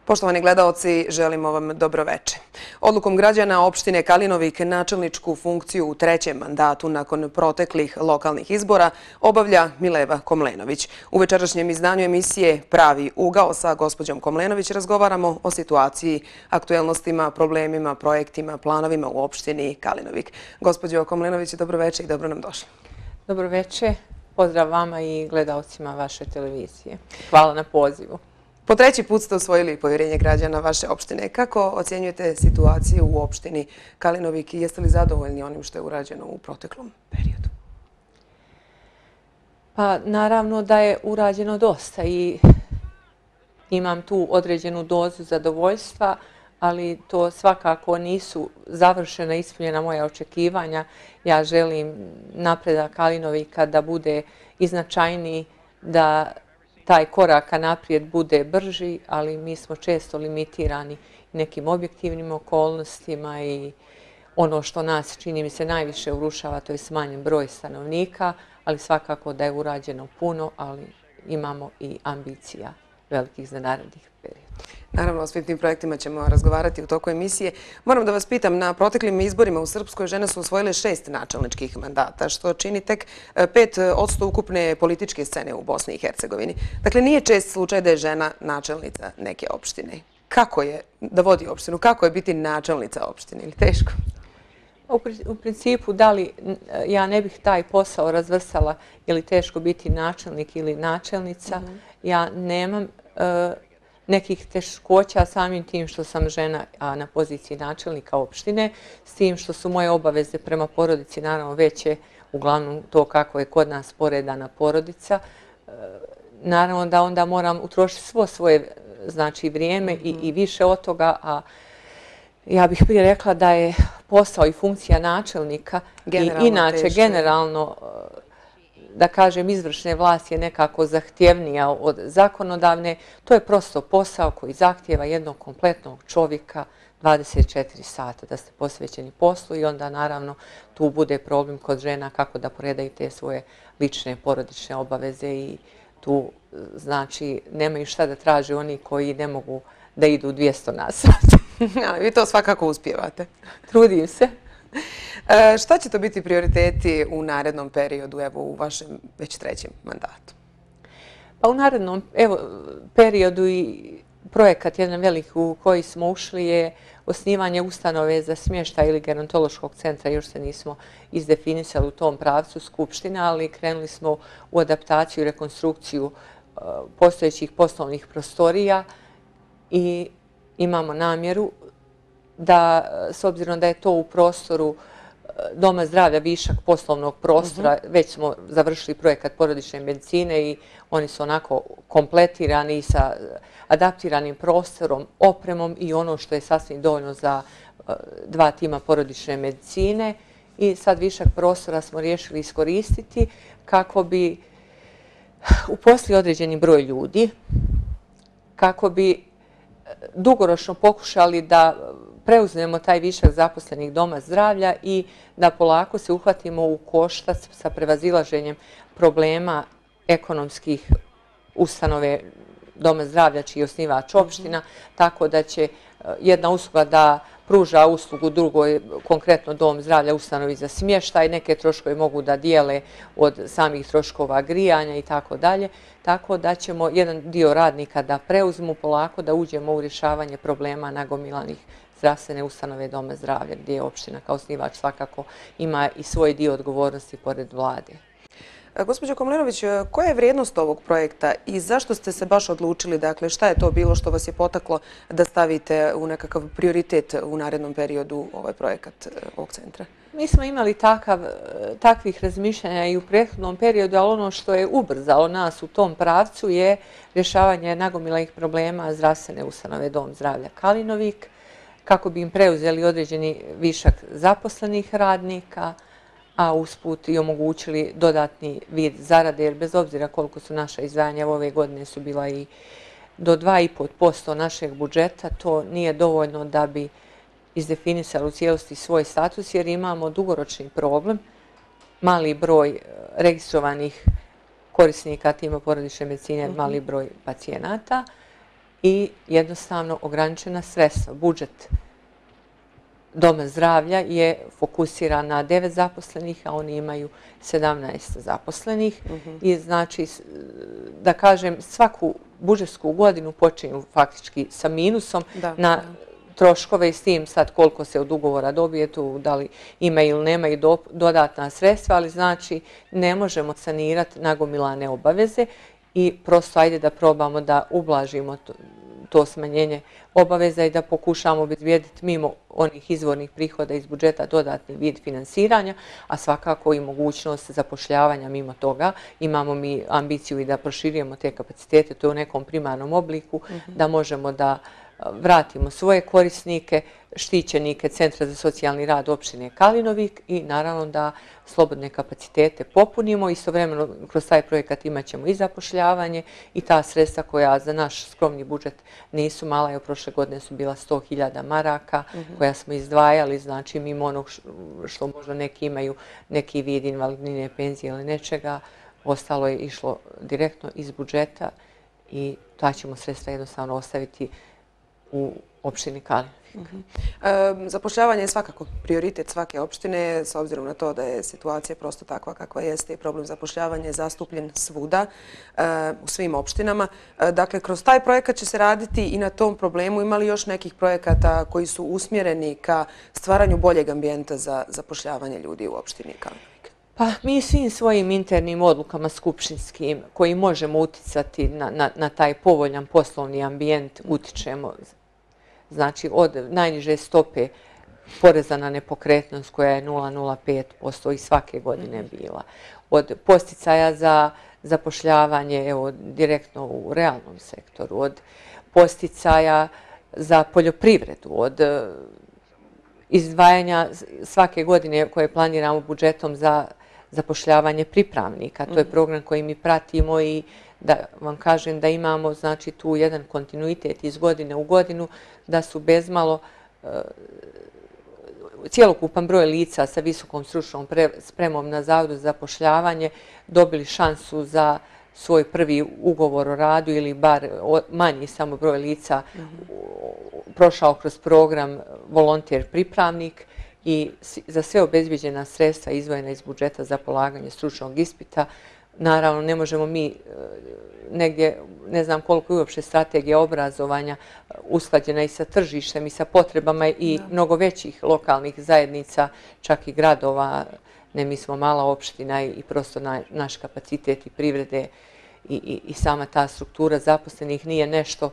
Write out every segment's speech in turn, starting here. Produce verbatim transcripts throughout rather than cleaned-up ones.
Poštovani gledaoci, želimo vam dobroveče. Odlukom građana opštine Kalinovik načelničku funkciju u trećem mandatu nakon proteklih lokalnih izbora obavlja Mileva Komlenović. U večerašnjem izdanju emisije Pravi ugao sa gospođom Komlenović razgovaramo o situaciji, aktuelnostima, problemima, projektima, planovima u opštini Kalinovik. Gospođo Komlenović, dobroveče i dobro nam došli. Dobroveče, pozdrav vama i gledaocima vaše televizije. Hvala na pozivu. Po treći put ste osvojili povjerenje građana vaše opštine. Kako ocjenjujete situaciju u opštini Kalinovik i jeste li zadovoljni onim što je urađeno u proteklom periodu? Pa naravno da je urađeno dosta i imam tu određenu dozu zadovoljstva, ali to svakako nisu završena, ispunjena moja očekivanja. Ja želim napredak Kalinovika da bude i značajniji, da taj korak ka naprijed bude brži, ali mi smo često limitirani nekim objektivnim okolnostima i ono što nas, čini mi se, najviše urušava, to je smanjen broj stanovnika, ali svakako da je urađeno puno, ali imamo i ambicija velikih za narednih perioda. Naravno, o svim tim projektima ćemo razgovarati u toku emisije. Moram da vas pitam, na proteklim izborima u Srpskoj žene su osvojile šest načelničkih mandata, što čini tek pet odsto ukupne političke scene u Bosni i Hercegovini. Dakle, nije čest slučaj da je žena načelnica neke opštine. Kako je da vodi opštinu? Kako je biti načelnica opštine? Ili teško? U principu, da li ja ne bih taj posao razvrstala je li teško biti načelnik ili načelnica, ja nemam nekih teškoća samim tim što sam žena na poziciji načelnika opštine, s tim što su moje obaveze prema porodici naravno veće, uglavnom to kako je kod nas poredana porodica. Naravno da onda moram utrošiti svo svoje znači vrijeme i, i više od toga, a ja bih prije rekla da je posao i funkcija načelnika generalno i inače teško. Generalno da kažem, izvršne vlasti je nekako zahtjevnija od zakonodavne. To je prosto posao koji zahtjeva jednog kompletnog čovjeka dvadeset četiri sata da ste posvećeni poslu i onda naravno tu bude problem kod žena kako da poredaju te svoje lične porodične obaveze i tu znači nemaju šta da traže oni koji ne mogu da idu dvjesto na sat. Vi to svakako uspijevate. Trudim se. E, šta će to biti prioriteti u narednom periodu, evo u vašem već trećem mandatu? Pa u narednom evo, periodu i projekat jedan velik u koji smo ušli je osnivanje ustanove za smještaj ili gerontološkog centra. Još se nismo izdefinisali u tom pravcu Skupština, ali krenuli smo u adaptaciju i rekonstrukciju uh, postojećih poslovnih prostorija i imamo namjeru da, s obzirom da je to u prostoru Doma zdravlja višak poslovnog prostora, uh-huh. već smo završili projekat porodične medicine i oni su onako kompletirani i sa adaptiranim prostorom, opremom i ono što je sasvim dovoljno za uh, dva tima porodične medicine. I sad višak prostora smo riješili iskoristiti kako bi uposlili određeni broj ljudi, kako bi dugoročno pokušali da preuzmemo taj višak zaposlenih doma zdravlja i da polako se uhvatimo u koštac sa prevazilaženjem problema ekonomskih ustanove doma zdravlja čiji je osnivač opština, tako da će jedna usluga da pruža uslugu drugoj, konkretno dom zdravlja ustanovi za smještaj, neke troškove mogu da dijele od samih troškova grijanja i tako dalje, tako da ćemo jedan dio radnika da preuzmu polako, da uđemo u rješavanje problema nagomilanih zdravstvene ustanove doma zdravlja, gdje je opština kao osnivač svakako ima i svoj dio odgovornosti pored vlade. Gospođo Komlenović, koja je vrijednost ovog projekta i zašto ste se baš odlučili, dakle šta je to bilo što vas je potaklo da stavite u nekakav prioritet u narednom periodu ovaj projekat ovog centra? Mi smo imali takav, takvih razmišljanja i u prethodnom periodu, ali ono što je ubrzalo nas u tom pravcu je rješavanje nagomilanih problema zdravstvene ustanove Dom zdravlja Kalinovik, kako bi im preuzeli određeni višak zaposlenih radnika, a usput i omogućili dodatni vid zarade, jer bez obzira koliko su naša izdvajanja ove godine su bila i do dva i po posto našeg budžeta, to nije dovoljno da bi izdefinisali u cijelosti svoj status, jer imamo dugoročni problem, mali broj registrovanih korisnika tima porodične medicine, mali broj pacijenata i jednostavno ograničena sredstva. Budžet Doma zdravlja je fokusiran na devet zaposlenih, a oni imaju sedamnaest zaposlenih. I znači, da kažem, svaku budžetsku godinu počinju faktički sa minusom na troškove i s tim sad koliko se od ugovora dobije tu, da li ima ili nemaju dodatna sredstva, ali znači ne možemo sanirati nagomilane obaveze i prosto ajde da probamo da ublažimo to, to smanjenje obaveza i da pokušamo obezbijediti mimo onih izvornih prihoda iz budžeta dodatni vid finansiranja, a svakako i mogućnost zapošljavanja mimo toga. Imamo mi ambiciju i da proširujemo te kapacitete, to je u nekom primarnom obliku, da možemo da vratimo svoje korisnike, štićenike Centra za socijalni rad opštine Kalinovik i naravno da slobodne kapacitete popunimo. Istovremeno kroz taj projekat imat ćemo i zapošljavanje i ta sredstva koja za naš skromni budžet nisu mala, jer prošle godine su bila sto hiljada maraka koja smo izdvajali, znači mimo onog što možda neki imaju neki vid invalidnine, penzije ili nečega, ostalo je išlo direktno iz budžeta i ta ćemo sredstva jednostavno ostaviti u opštini Kalinovik. Zapošljavanje je svakako prioritet svake opštine, s obzirom na to da je situacija prosto takva kakva jeste i problem zapošljavanja je zastupljen svuda u svim opštinama. Dakle, kroz taj projekat će se raditi i na tom problemu. Ima li još nekih projekata koji su usmjereni ka stvaranju boljeg ambijenta za zapošljavanje ljudi u opštini Kalinovik? Pa mi svim svojim internim odlukama skupštinskim koji možemo uticati na, na, na taj povoljan poslovni ambijent utičemo. Znači od najniže stope poreza na nepokretnost koja je nula zarez nula pet posto i svake godine bila. Od posticaja za zapošljavanje evo, direktno u realnom sektoru, od posticaja za poljoprivredu, od izdvajanja svake godine koje planiramo budžetom za zapošljavanje pripravnika. To je program koji mi pratimo i da vam kažem da imamo znači, tu jedan kontinuitet iz godine u godinu, da su bezmalo e, cijelokupan broj lica sa visokom stručnom spremom na Zavodu za zapošljavanje dobili šansu za svoj prvi ugovor o radu ili bar manji samo broj lica prošao kroz program volonter pripravnik i za sve obezbijeđena sredstva izdvojena iz budžeta za polaganje stručnog ispita. Naravno, ne možemo mi negdje, ne znam koliko je uopšte strategija obrazovanja usklađena i sa tržištem i sa potrebama i mnogo većih lokalnih zajednica, čak i gradova. Ne, mi smo mala opština i prosto naš kapacitet i privrede i, i, i sama ta struktura zaposlenih nije nešto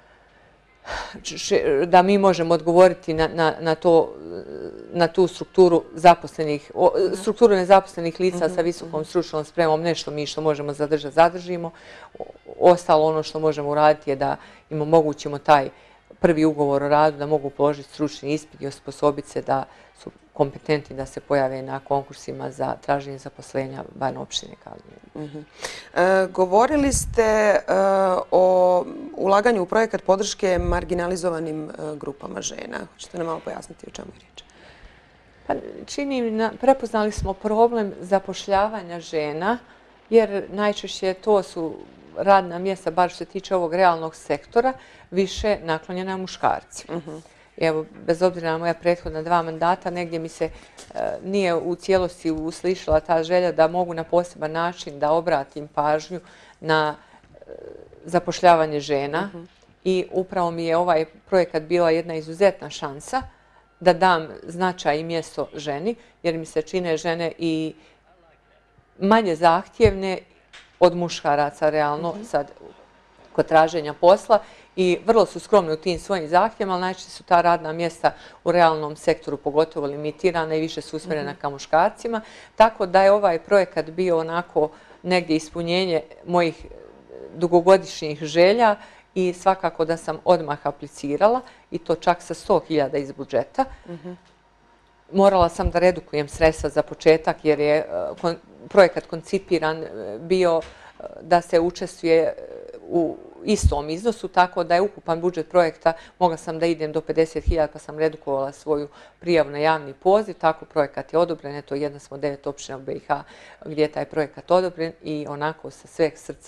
da mi možemo odgovoriti na, na, na, to, na tu strukturu zaposlenih, strukturu nezaposlenih lica sa visokom stručnom spremom, nešto mi što možemo zadržati, zadržimo. Ostalo ono što možemo uraditi je da im omogućimo taj prvi ugovor o radu, da mogu položiti stručni ispit i osposobiti se da su kompetentni da se pojave na konkursima za traženje zaposlenja van opštine Kalinovik. Govorili ste o ulaganju u projekat podrške marginalizovanim grupama žena. Hoćete nam malo pojasniti o čemu je riječ? Pa, čini, prepoznali smo problem zapošljavanja žena, jer najčešće to su radna mjesta, bar što se tiče ovog realnog sektora, više naklonjena muškarcima. Evo, bez obzira na moja prethodna dva mandata, negdje mi se e, nije u cijelosti uslišala ta želja da mogu na poseban način da obratim pažnju na e, zapošljavanje žena. Uh-huh. I upravo mi je ovaj projekat bila jedna izuzetna šansa da dam značaj i mjesto ženi, jer mi se čine žene i manje zahtjevne od muškaraca realno uh-huh. sad kod traženja posla i vrlo su skromni u tim svojim zahtjevima, ali najčešće su ta radna mjesta u realnom sektoru pogotovo limitirana i više su usmjerena ka muškarcima. Tako da je ovaj projekat bio onako negdje ispunjenje mojih dugogodišnjih želja i svakako da sam odmah aplicirala i to čak sa sto hiljada iz budžeta. Morala sam da redukujem sredstva za početak jer je projekat koncipiran bio da se učestvuje u istom iznosu, tako da je ukupan budžet projekta, mogla sam da idem do pedeset hiljada, pa sam redukovala svoju prijavu na javni poziv, tako projekat je odobren, eto jedna smo devet opština u B i H gdje je taj projekat odobren i onako sa sveg srca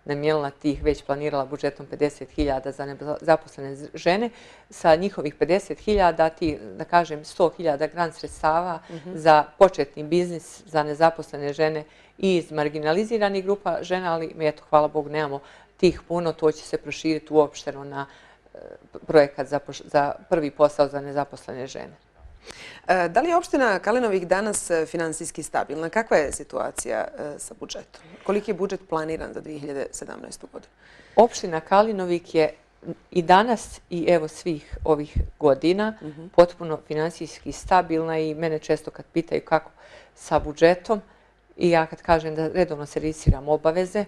namijenila tih, već planirala budžetom pedeset hiljada za nezaposlene žene. Sa njihovih pedeset hiljada, ti, da kažem, sto hiljada grant sredstava za početni biznis za nezaposlene žene i iz marginaliziranih grupa žena, ali eto, hvala Bogu, nemamo tih puno, to će se proširiti uopšteno na projekat za, za prvi posao za nezaposlene žene. Da li je opština Kalinovik danas finansijski stabilna? Kakva je situacija sa budžetom? Koliki je budžet planiran za dvije hiljade sedamnaestu. godinu? Opština Kalinovik je i danas i evo svih ovih godina potpuno finansijski stabilna i mene često kad pitaju kako sa budžetom i ja kad kažem da redovno servisiramo obaveze,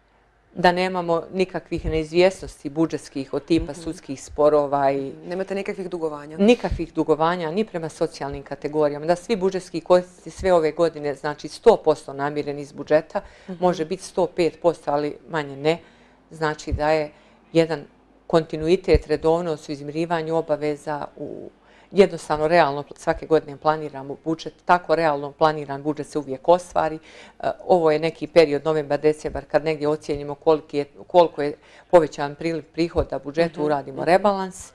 da nemamo nikakvih neizvjesnosti budžetskih od tipa sudskih sporova i... Nemate nikakvih dugovanja? Nikakvih dugovanja, ni prema socijalnim kategorijama. Da svi budžetski korisnici sve ove godine, znači sto posto namireni iz budžeta, može biti sto pet posto, ali manje ne. Znači da je jedan kontinuitet, redovnost u izmirivanju obaveza u jednostavno realno svake godine planiramo budžet, tako realno planiran budžet se uvijek ostvari. Ovo je neki period, novembar, decembar, kad negdje ocijenimo koliko je povećan priliv prihoda budžetu, uradimo rebalans,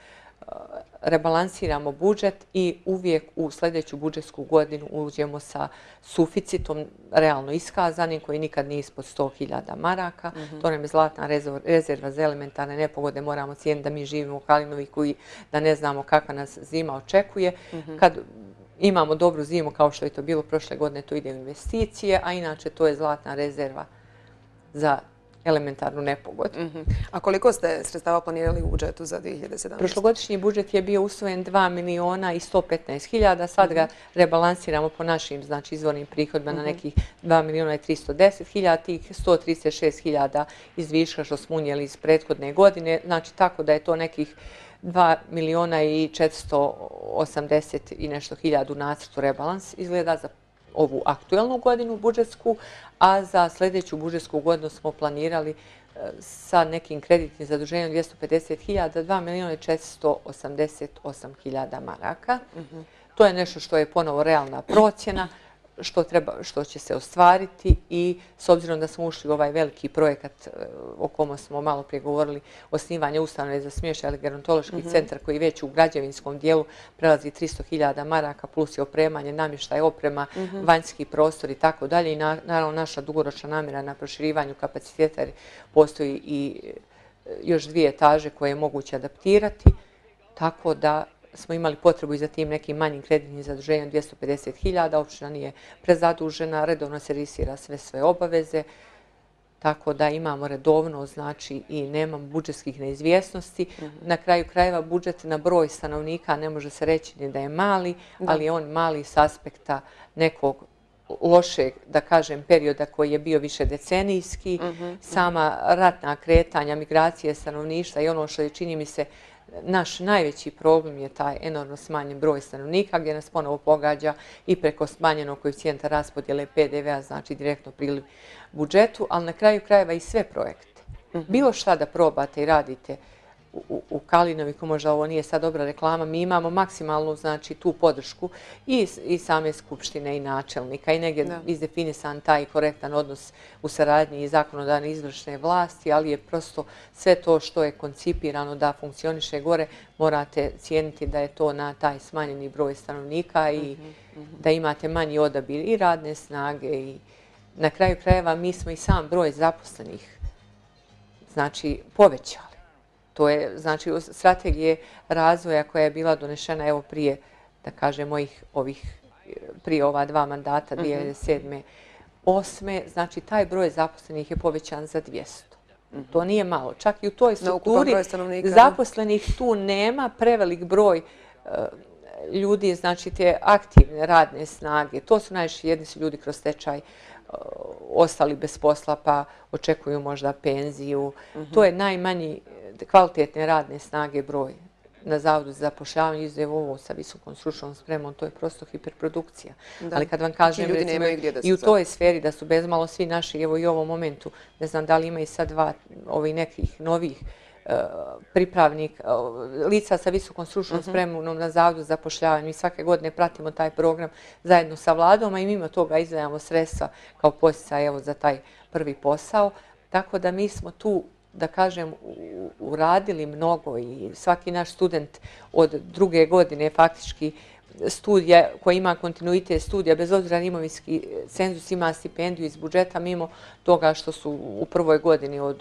rebalansiramo budžet i uvijek u sljedeću budžetsku godinu uđemo sa suficitom realno iskazanim koji nikad nije ispod sto hiljada maraka. To nam je zlatna rezerva za elementarne nepogode. Moramo cijeniti da mi živimo u Kalinoviku i da ne znamo kakva nas zima očekuje. Kad imamo dobru zimu, kao što je to bilo prošle godine, to ide u investicije, a inače to je zlatna rezerva za elementarnu nepogodu. A koliko ste sredstava planirali u budžetu za dvije hiljade sedamnaestu. Prošlogodišnji budžet je bio usvojen dva miliona i sto petnaest hiljada, sad ga rebalansiramo po našim znači, izvornim prihodima na nekih dva miliona i tristo deset hiljada, tih sto trideset šest hiljada iz viška što smo unijeli iz prethodne godine, znači tako da je to nekih dva miliona i četiristo osamdeset i nešto hiljada u nacrtu rebalans izgleda za ovu aktuelnu godinu budžetsku, a za sljedeću budžetsku godinu smo planirali sa nekim kreditnim zaduženjem dvjesto pedeset hiljada, dva miliona i četiristo osamdeset osam hiljada maraka. To je nešto što je ponovo realna procjena, što, treba, što će se ostvariti i s obzirom da smo ušli u ovaj veliki projekat o komu smo malo prije govorili, osnivanje ustanove za smještaj ili gerontološki centar koji već u građevinskom dijelu prelazi tristo hiljada maraka plus je opremanje, namještaj, oprema, vanjski prostor i tako dalje. I naravno naša dugoročna namjera na proširivanju kapaciteta jer postoji i još dvije etaže koje je moguće adaptirati, tako da smo imali potrebu i za tim nekim manjim kreditnim zaduženjem dvjesto pedeset hiljada, opština nije prezadužena, redovno servisira sve sve obaveze, tako da imamo redovno, znači i nemamo budžetskih neizvjesnosti. Na kraju krajeva budžet na broj stanovnika ne može se reći ni da je mali, ali je on mali s aspekta nekog lošeg, da kažem, perioda koji je bio više decenijski, sama ratna kretanja, migracije stanovništva i ono što je, čini mi se, naš najveći problem je taj enormno smanjen broj stanovnika gdje nas ponovo pogađa i preko smanjenog koeficijenta raspodjele P D V-a, znači direktno priliv budžetu, ali na kraju krajeva i sve projekte. Bilo šta da probate i radite u, u Kalinoviku, možda ovo nije sad dobra reklama, mi imamo maksimalnu znači, tu podršku i, i same skupštine i načelnika i negdje da. Izdefinisan taj korektan odnos u saradnji i zakonodavne izvršne vlasti, ali je prosto sve to što je koncipirano da funkcioniše gore, morate cijeniti da je to na taj smanjeni broj stanovnika i mm-hmm, mm-hmm. da imate manji odabir i radne snage i na kraju krajeva mi smo i sam broj zaposlenih znači povećali. To je znači strategije razvoja koja je bila donešena evo prije, da kažem, mojih ovih, prije ova dva mandata, dvije hiljade sedme. osme. Znači taj broj zaposlenih je povećan za dvjesto. Mm-hmm. To nije malo. Čak i u toj strukturi zaposlenih tu nema prevelik broj uh, ljudi, znači te aktivne radne snage. To su najviše, jedni su ljudi kroz stečaj uh, ostali bez posla pa očekuju možda penziju. Mm-hmm. To je najmanji kvalitetne radne snage broj na Zavodu za zapošljavanje, izuzev ovo sa visokom stručnom spremom, to je prosto hiperprodukcija. Da. Ali kad vam kažem, recimo, i u toj sferi da su bezmalo svi naši, evo i u ovom momentu, ne znam da li ima i sad dva ovih nekih novih uh, pripravnika, uh, lica sa visokom stručnom uh-huh. spremom na Zavodu za zapošljavanje. Mi svake godine pratimo taj program zajedno sa vladom, a i mimo toga izdvajamo sredstva kao posticaj evo za taj prvi posao. Tako da mi smo tu, da kažem, uradili mnogo i svaki naš student od druge godine faktički studija koji ima kontinuitet studija, bez obzira na imovinski cenzus, ima stipendiju iz budžeta mimo toga što su u prvoj godini od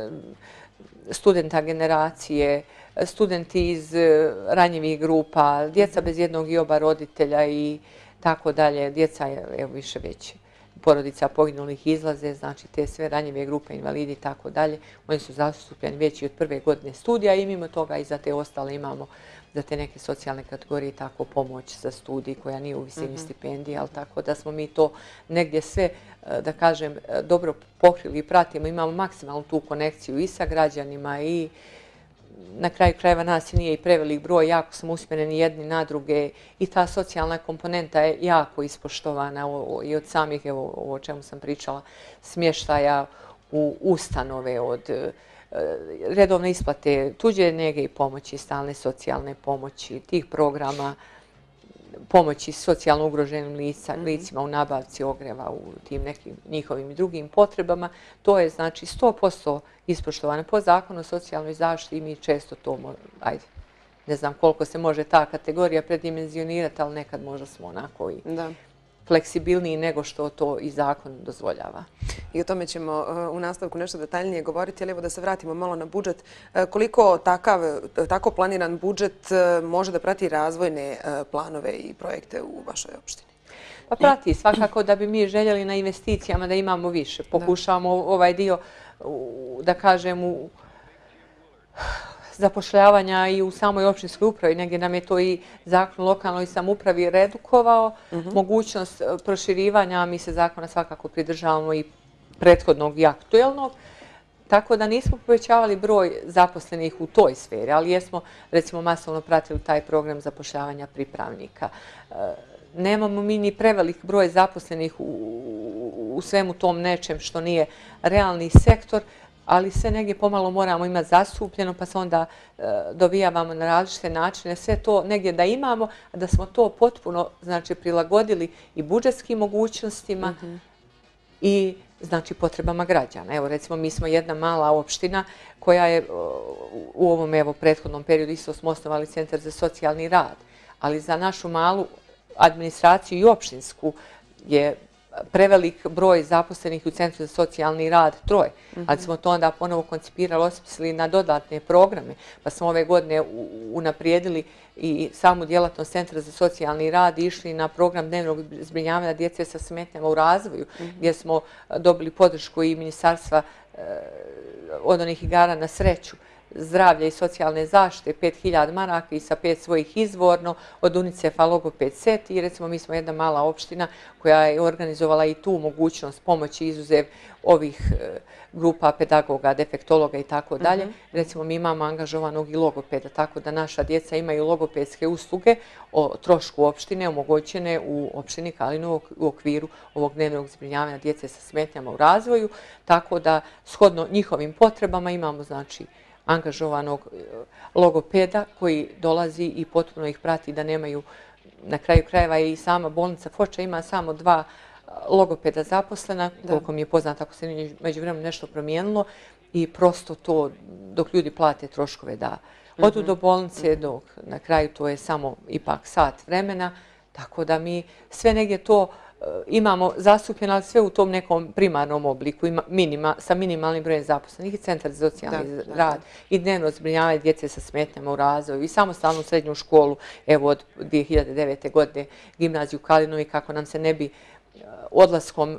studenta generacije, studenti iz ranjivih grupa, djeca bez jednog i oba roditelja i tako dalje. Djeca je evo više već porodica poginulih izlaze, znači te sve ranjive grupe, invalidi i tako dalje. Oni su zastupljeni već i od prve godine studija i mimo toga i za te ostale imamo za te neke socijalne kategorije tako pomoć za studij koja nije u visini stipendija, ali tako da smo mi to negdje sve, da kažem, dobro pokrili i pratimo. Imamo maksimalnu tu konekciju i sa građanima i na kraju krajeva nas nije i prevelik broj, jako smo usmjereni jedni na druge i ta socijalna komponenta je jako ispoštovana i od samih, evo o čemu sam pričala, smještaja u ustanove, od redovne isplate tuđe njege i pomoći, stalne socijalne pomoći, tih programa, pomoći socijalno ugroženim licima u nabavci ogreva, u tim nekim njihovim i drugim potrebama. To je znači sto posto ispoštovano po zakonu o socijalnoj zaštiti i mi često to, ajde, ne znam koliko se može ta kategorija predimenzionirati, ali nekad možda smo onako i fleksibilniji nego što to i zakon dozvoljava. I o tome ćemo u nastavku nešto detaljnije govoriti, ali evo da se vratimo malo na budžet. Koliko tako planiran budžet može da prati razvojne planove i projekte u vašoj opštini? Pa prati svakako da bi mi željeli na investicijama da imamo više. Pokušavamo ovaj dio, da kažem, u zapošljavanja i u samoj opštinskoj upravi. Negdje nam je to i zakon o lokalnoj samoupravi redukovao. Mogućnost proširivanja, mi se zakona svakako pridržavamo i prethodnog i aktuelnog. Tako da nismo povećavali broj zaposlenih u toj sferi, ali jesmo recimo masovno pratili taj program zapošljavanja pripravnika. Nemamo mi ni prevelik broj zaposlenih u svemu tom nečem što nije realni sektor, ali sve negdje pomalo moramo imati zastupljeno, pa se onda dobijavamo na različite načine. Sve to negdje da imamo, a da smo to potpuno prilagodili i budžetskim mogućnostima i znači potrebama građana. Evo recimo mi smo jedna mala opština koja je u ovom evo prethodnom periodu isto smo osnovali Centar za socijalni rad, ali za našu malu administraciju i opštinsku je prevelik broj zaposlenih u Centru za socijalni rad, troje. Ali smo to onda ponovo koncipirali, osmislili na dodatne programe, pa smo ove godine unaprijedili i samu djelatnost Centra za socijalni rad i išli na program dnevnog zbrinjavanja djece sa smetnjama u razvoju, gdje smo dobili podršku i ministarstva od onih igara na sreću, zdravlja i socijalne zaštite, pet hiljada maraka i sa pet svojih izvorno, od UNICEF-a logoped set i recimo mi smo jedna mala opština koja je organizovala i tu mogućnost pomoći izuzev ovih grupa pedagoga, defektologa i tako dalje. Recimo mi imamo angažovanog i logopeda, tako da naša djeca imaju logopedske usluge o trošku opštine omogućene u opštini Kalinovo u okviru ovog dnevnog zbrinjavanja djece sa smetnjama u razvoju, tako da shodno njihovim potrebama imamo znači angažovanog logopeda koji dolazi i potpuno ih prati da nemaju, na kraju krajeva i sama bolnica Foča ima samo dva logopeda zaposlena, koliko mi je poznato ako se među vremenom nešto promijenilo i prosto to dok ljudi plate troškove da odu do bolnice, dok na kraju to je samo ipak sat vremena, tako da mi sve negdje to imamo zastupljeno, ali sve u tom nekom primarnom obliku, sa minimalnim brojem zaposlenih i Centar za socijalni rad i dnevno zbrinjavanje djece sa smetnjama u razvoju i samostalnu srednju školu, evo od dvije hiljade devete. godine gimnaziju Kalinovi, kako nam se ne bi odlaskom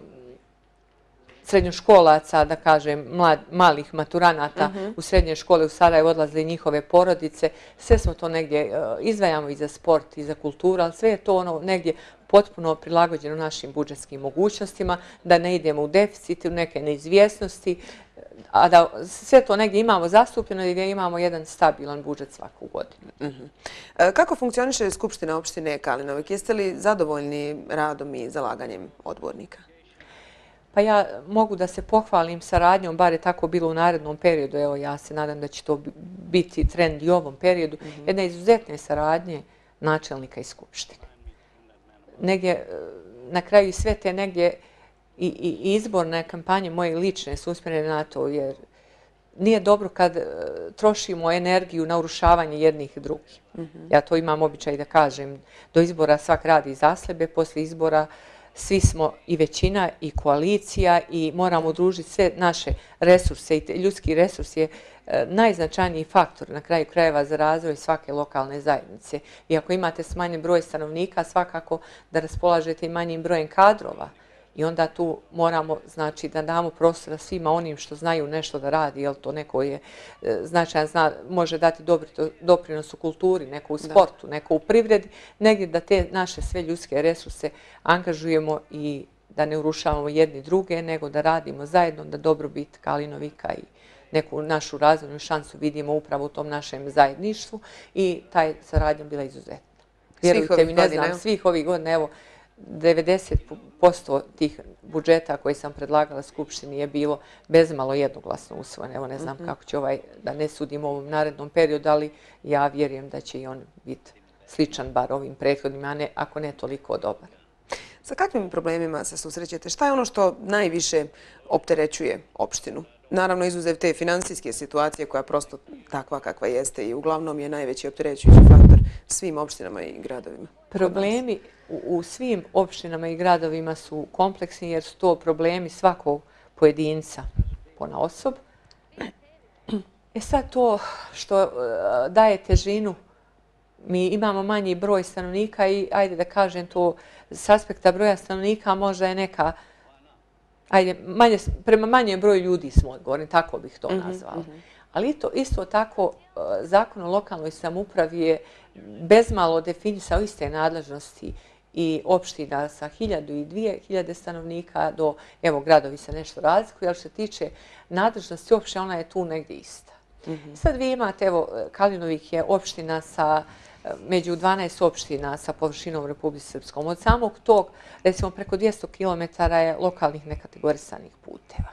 srednjoškolaca, da kažem, malih maturanata u srednje škole u Sarajevo odlazili njihove porodice. Sve smo to negdje izdvajamo i za sport i za kulturu, ali sve je to ono negdje potpuno prilagođeno našim budžetskim mogućnostima, da ne idemo u deficit, u neke neizvjesnosti, a da sve to negdje imamo zastupljeno i gdje imamo jedan stabilan budžet svaku godinu. Kako funkcioniše Skupština opštine Kalinovik? Jeste li zadovoljni radom i zalaganjem odbornika? Pa ja mogu da se pohvalim saradnjom, bar je tako bilo u narednom periodu, evo ja se nadam da će to biti trend i u ovom periodu, jedna izuzetne saradnje načelnika i Skupštine. Negdje, na kraju sve te negdje i, i izborne kampanje moje lične su usmjerene na to, jer nije dobro kad trošimo energiju na urušavanje jednih i drugih. Mm-hmm. Ja to imam običaj da kažem. Do izbora svak radi za sebe, poslije izbora svi smo i većina i koalicija i moramo udružiti sve naše resurse i ljudski resurs je e, najznačajniji faktor na kraju krajeva za razvoj svake lokalne zajednice. I ako imate smanjen broj stanovnika, svakako da raspolažete i manjim brojem kadrova. I onda tu moramo, znači, da damo prostora svima onim što znaju nešto da radi, jer to neko je značajan, zna, može dati dobri doprinos u kulturi, neko u sportu, da. Neko u privredi, negdje da te naše sve ljudske resurse angažujemo i da ne urušavamo jedni druge, nego da radimo zajedno, da dobrobit Kalinovika i neku našu razvojnu šansu vidimo upravo u tom našem zajedništvu i taj saradnja bila izuzetna. Vjerujte mi, ne znam, svih ovih godina, evo, devedeset posto tih budžeta koji sam predlagala Skupštini je bilo bezmalo jednoglasno usvojeno. Evo ne znam mm-hmm. kako će ovaj, da ne sudim u ovom narednom periodu, ali ja vjerujem da će i on biti sličan bar ovim prethodnim, a ne, ako ne toliko dobar. Sa kakvim problemima se susrećete? Šta je ono što najviše opterećuje opštinu? Naravno, izuzev te finansijske situacije koja je prosto takva kakva jeste i uglavnom je najveći opterećujući faktor svim opštinama i gradovima. Problemi u, u svim opštinama i gradovima su kompleksni jer su to problemi svakog pojedinca ponaosob. E sad to što daje težinu, mi imamo manji broj stanovnika i ajde da kažem to s aspekta broja stanovnika možda je neka Ajde, manje, prema manjem broju ljudi smo odgovorni, tako bih to nazvala. Mm-hmm. Ali to, isto tako, Zakon o lokalnoj samoupravi je bezmalo definisao iste nadležnosti i opština sa hiljadu i dvije hiljade stanovnika do, evo, gradovi se nešto razlikuju, ali što se tiče nadležnosti opštine, ona je tu negdje ista. Mm-hmm. Sad vi imate, evo, Kalinovik je opština sa među dvanaest opština sa površinom u Republici Srpskom. Od samog tog, recimo preko dvjesto kilometara je lokalnih nekategorisanih puteva.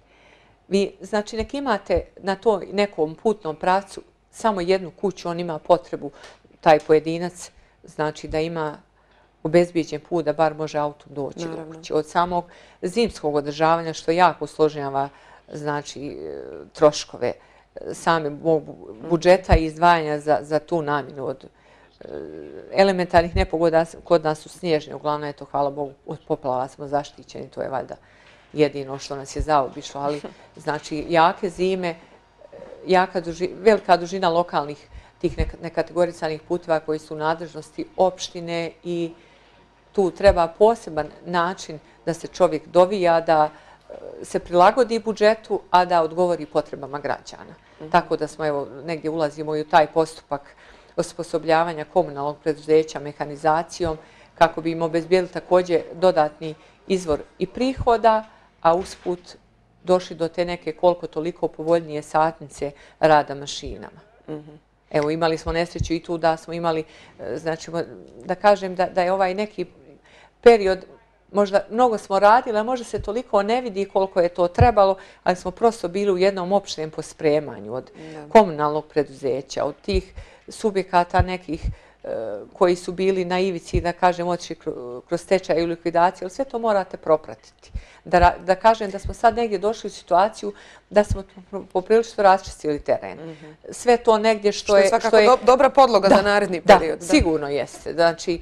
Vi, znači, nek imate na to nekom putnom pravcu samo jednu kuću, on ima potrebu, taj pojedinac, znači da ima obezbijeđen put da bar može autom doći do kuće. Od samog zimskog održavanja, što jako usložnjava, znači, troškove same budžeta i izdvajanja za, za tu namjenu od elementarnih nepogoda kod nas su snježne, uglavnom je to, hvala Bogu, od poplava smo zaštićeni, to je valjda jedino što nas je zaobišlo, ali znači jake zime, jaka duži, velika dužina lokalnih tih nekategorisanih puteva koji su u nadležnosti opštine i tu treba poseban način da se čovjek dovija, da se prilagodi budžetu, a da odgovori potrebama građana. Mm-hmm. Tako da smo, evo, negdje ulazimo i u taj postupak osposobljavanja komunalnog preduzeća mehanizacijom kako bi im obezbijedili također dodatni izvor i prihoda, a usput došli do te neke koliko toliko povoljnije satnice rada mašinama. Mm-hmm. Evo, imali smo nesreću i tu da smo imali, znači, da kažem da, da je ovaj neki period, možda mnogo smo radili, a možda se toliko ne vidi koliko je to trebalo, ali smo prosto bili u jednom opštem pospremanju od ja. komunalnog preduzeća, od tih subjekata nekih e, koji su bili na ivici, da kažem, otišli kroz stečaj i likvidaciju, ali sve to morate propratiti. Da, da kažem da smo sad negdje došli u situaciju da smo poprilično raščistili teren. Mm-hmm. Sve to negdje što, što je... Što je svakako do, dobra podloga da, za naredni period. Da, da, sigurno jeste. Znači,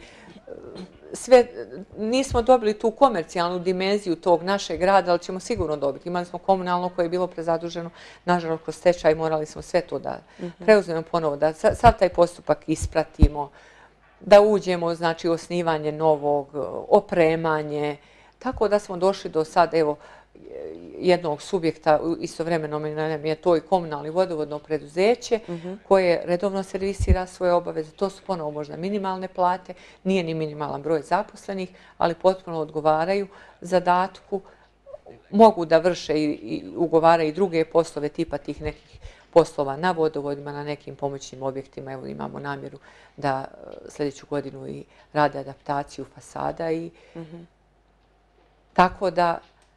sve, nismo dobili tu komercijalnu dimenziju tog našeg grada, ali ćemo sigurno dobiti. Imali smo komunalno koje je bilo prezaduženo, nažalost kroz stečaj morali smo sve to da mm-hmm. preuzmemo ponovo, da sad taj postupak ispratimo, da uđemo, znači, u osnivanje novog, opremanje, tako da smo došli do sad, evo, jednog subjekta, istovremeno nam je to i komunalni vodovodno preduzeće mm-hmm. koje redovno servisira svoje obaveze. To su ponovo možda minimalne plate, nije ni minimalan broj zaposlenih, ali potpuno odgovaraju zadatku. Mogu da vrše i, i ugovaraju i druge poslove tipa tih nekih poslova na vodovodima, na nekim pomoćnim objektima. Evo, imamo namjeru da sljedeću godinu i rade adaptaciju fasada i mm-hmm. tako da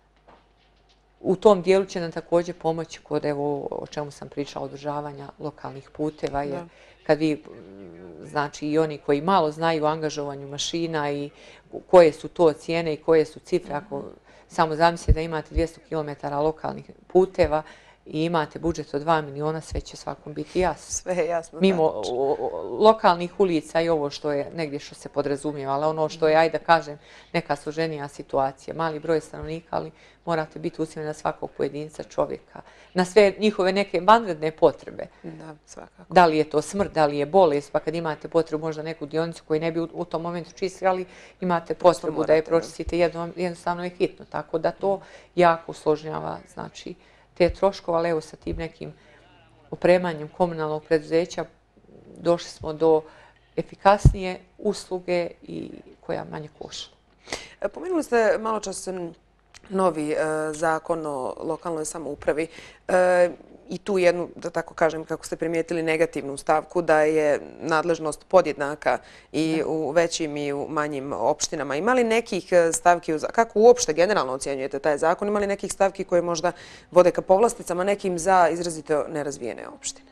u tom dijelu će nam također pomoći kod, evo, o čemu sam pričala, održavanja lokalnih puteva, jer da. Kad vi, znači, i oni koji malo znaju o angažovanju mašina i koje su to cijene i koje su cifre, ako Samo zamislite da imate dvjesto kilometara lokalnih puteva i imate budžet od dva miliona, sve će svakom biti jasno. Sve je jasno. Mimo lokalnih ulica i ovo što je negdje što se podrazumijeva, ali ono što je, ajde da kažem, neka složenija situacija. Mali broj stanovnika, ali morate biti usmjereni na svakog pojedinca čovjeka. Na sve njihove neke vanredne potrebe. Da, svakako. Da li je to smrt, da li je bolest, pa kad imate potrebu možda neku dionicu koju ne bi u, u tom momentu čistili, ali imate potrebu da je pročistite jedno, jednostavno i hitno. Tako da to jako usložnjava, znači, te troškove, ali evo sa tim nekim opremanjem komunalnog preduzeća došli smo do efikasnije usluge i koja manje košta. Pomenuli ste malo čas novi e, zakon o lokalnoj samoupravi e, i tu jednu, da tako kažem, kako ste primijetili, negativnu stavku da je nadležnost podjednaka i da. U većim i u manjim opštinama. Ima li nekih stavki, kako uopšte generalno ocjenjujete taj zakon, ima li nekih stavki koje možda vode ka povlasticama, nekim za izrazito nerazvijene opštine?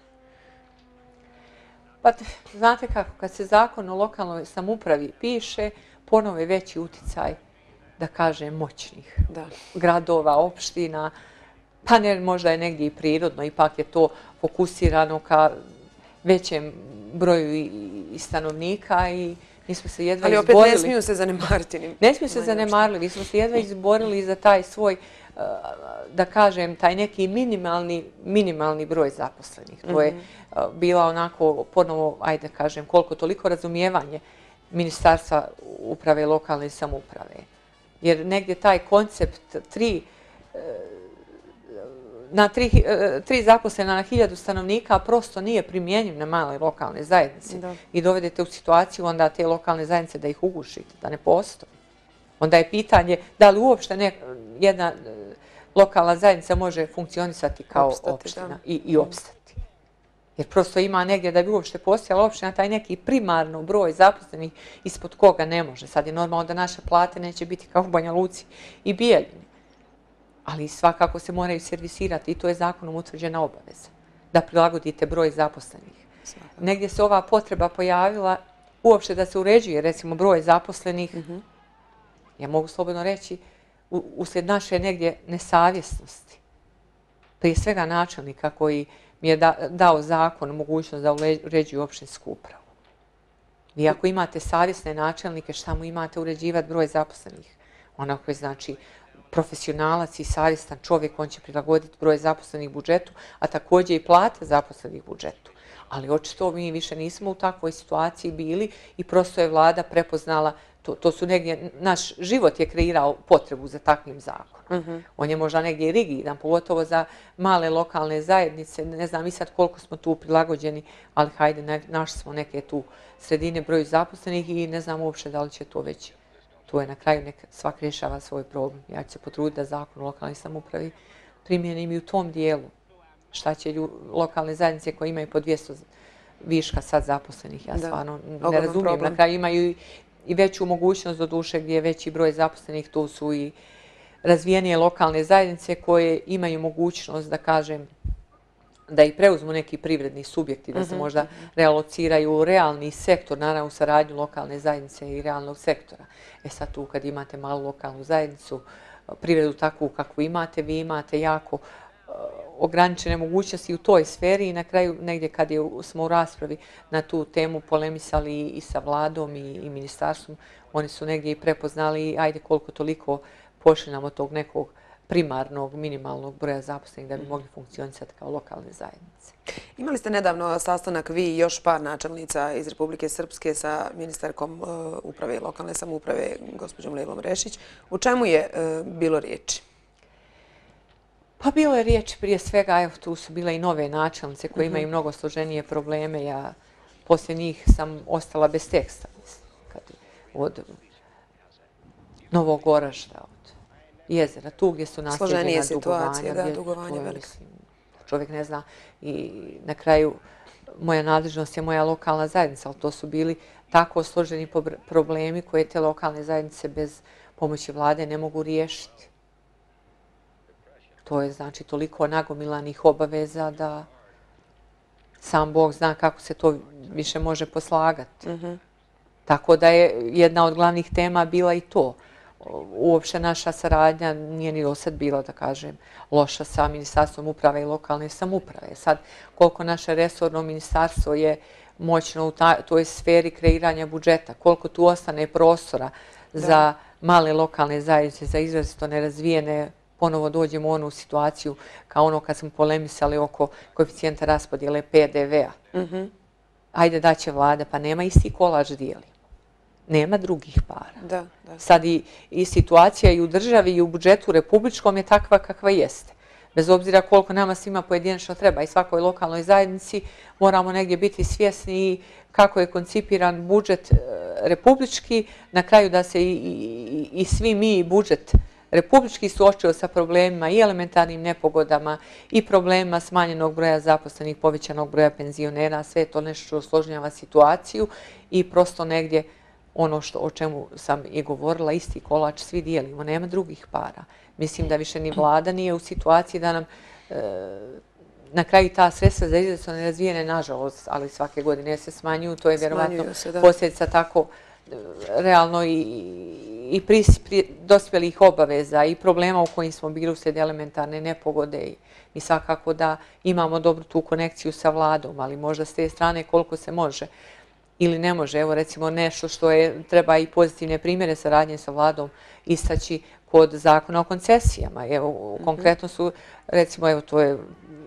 Pa, znate kako, kad se zakon o lokalnoj samoupravi piše, ponovo je veći uticaj, da kažem, moćnih da. Gradova, opština, pa ne, možda je negdje i prirodno, ipak je to fokusirano ka većem broju i, i stanovnika i mi smo se jedva ali izborili. Ali opet ne smiju se zanemariti. Ne smiju se zanemarili, mi smo se jedva izborili za taj svoj, da kažem, taj neki minimalni, minimalni broj zaposlenih. To je bila onako ponovo, ajde da kažem, koliko toliko razumijevanje Ministarstva uprave i lokalne samouprave. Jer negdje taj koncept tri na tri, tri zaposlena na hiljadu stanovnika prosto nije primjenjiv na male lokalne zajednice. Da. I dovedete u situaciju onda te lokalne zajednice da ih ugušite, da ne postoje. Onda je pitanje da li uopšte ne, jedna lokalna zajednica može funkcionisati kao opstati, opština i, i opstati. Jer prosto ima negdje da bi uopšte postojala opština taj neki primarno broj zaposlenih ispod koga ne može. Sad je normalno da naše plate neće biti kao u Banja Luci i Bijeljini. Ali svakako se moraju servisirati i to je zakonom utvrđena obaveza. Da prilagodite broj zaposlenih. Svakako. Negdje se ova potreba pojavila uopšte da se uređuje recimo broj zaposlenih. Mm-hmm. Ja mogu slobodno reći u, uslijed naše negdje nesavjesnosti. Prije svega načelnika koji mi je da, dao zakon mogućnost da uređuju opštinsku upravu. Vi ako imate savjesne načelnike, šta mu imate uređivati broj zaposlenih? Onako je znači profesionalac i savjestan čovjek, on će prilagoditi broj zaposlenih budžetu, a također i plate zaposlenih budžetu. Ali očito mi više nismo u takvoj situaciji bili i prosto je vlada prepoznala, to, to su negdje, naš život je kreirao potrebu za takvim zakonom. Mm-hmm. On je možda negdje i rigidan, pogotovo za male lokalne zajednice. Ne znam i sad koliko smo tu prilagođeni, ali hajde, našli smo neke tu sredine broju zaposlenih i ne znam uopšte da li će to već. To je na kraju nek svak rješava svoj problem. Ja ću se potruditi da zakon o lokalnoj samoupravi primjenim i u tom dijelu. Šta će lju, lokalne zajednice koje imaju po dvjesto viška sad zaposlenih, ja stvarno da, ne razumijem. Problem. Na kraju imaju i, i veću mogućnost do duše gdje je veći broj zaposlenih, tu su i razvijenije lokalne zajednice koje imaju mogućnost, da kažem, da i preuzmu neki privredni subjekti, da se možda realociraju u realni sektor, naravno u saradnju lokalne zajednice i realnog sektora. E sad tu kad imate malu lokalnu zajednicu, privredu takvu kakvu imate, vi imate jako uh, ograničene mogućnosti u toj sferi i na kraju negdje kad je, smo u raspravi na tu temu polemisali i sa vladom i, i ministarstvom, oni su negdje i prepoznali ajde koliko toliko pošli od tog nekog primarnog, minimalnog broja zaposlenih da bi mogli funkcionisati kao lokalne zajednice. Imali ste nedavno sastanak vi i još par načelnica iz Republike Srpske sa ministarkom uprave i lokalne samouprave, gospođom Lejlom Rešić. U čemu je bilo riječi? Pa bilo je riječi prije svega, evo tu su bile i nove načelnice koje imaju mnogo složenije probleme. Ja poslije njih sam ostala bez teksta. Kad, od Novog Orašta, od jezera, tu gdje su nasljeđena dugovanja. Da, dugovanja je, mislim, čovjek ne zna i na kraju moja nadležnost je moja lokalna zajednica, ali to su bili tako složeni problemi koje te lokalne zajednice bez pomoći vlade ne mogu riješiti. To je znači toliko nagomilanih obaveza da sam Bog zna kako se to više može poslagati. Mm-hmm. Tako da je jedna od glavnih tema bila i to. uopšte naša saradnja nije ni do sad bila, da kažem, loša sa Ministarstvom uprave i lokalne samouprave. Sad, koliko naše resorno ministarstvo je moćno u toj sferi kreiranja budžeta, koliko tu ostane prostora za male lokalne zajednice, za izrazito nerazvijene, ponovo dođemo u onu situaciju kao ono kad smo polemisali oko koeficijenta raspodjele P D V-a. Ajde da će vlada, pa nema isti kolač dijeli. Nema drugih para. Sad i situacija i u državi i u budžetu republičkom je takva kakva jeste. Bez obzira koliko nama svima pojedinačno treba i svakoj lokalnoj zajednici, moramo negdje biti svjesni kako je koncipiran budžet republički, na kraju da se i svi mi i budžet republički suočio sa problemima i elementarnim nepogodama i problemima smanjenog broja zaposlenih, povećanog broja penzionera, sve to nešto osložnjava situaciju i prosto negdje ono o čemu sam i govorila, isti kolač svi dijelimo, nema drugih para. Mislim da više ni vlada nije u situaciji da nam na kraju ta sredstva za izrazito nerazvijene, nažalost, ali svake godine se smanjuju, to je vjerovatno posljedica tako realno i dospjelih obaveza i problema u kojim smo bili uslijed elementarne nepogode i svakako da imamo dobru tu konekciju sa vladom, ali možda s te strane koliko se može ili ne može. Evo recimo nešto što je, treba i pozitivne primjere saradnje sa vladom istaći kod zakona o koncesijama. Evo, konkretno su, recimo, evo to je,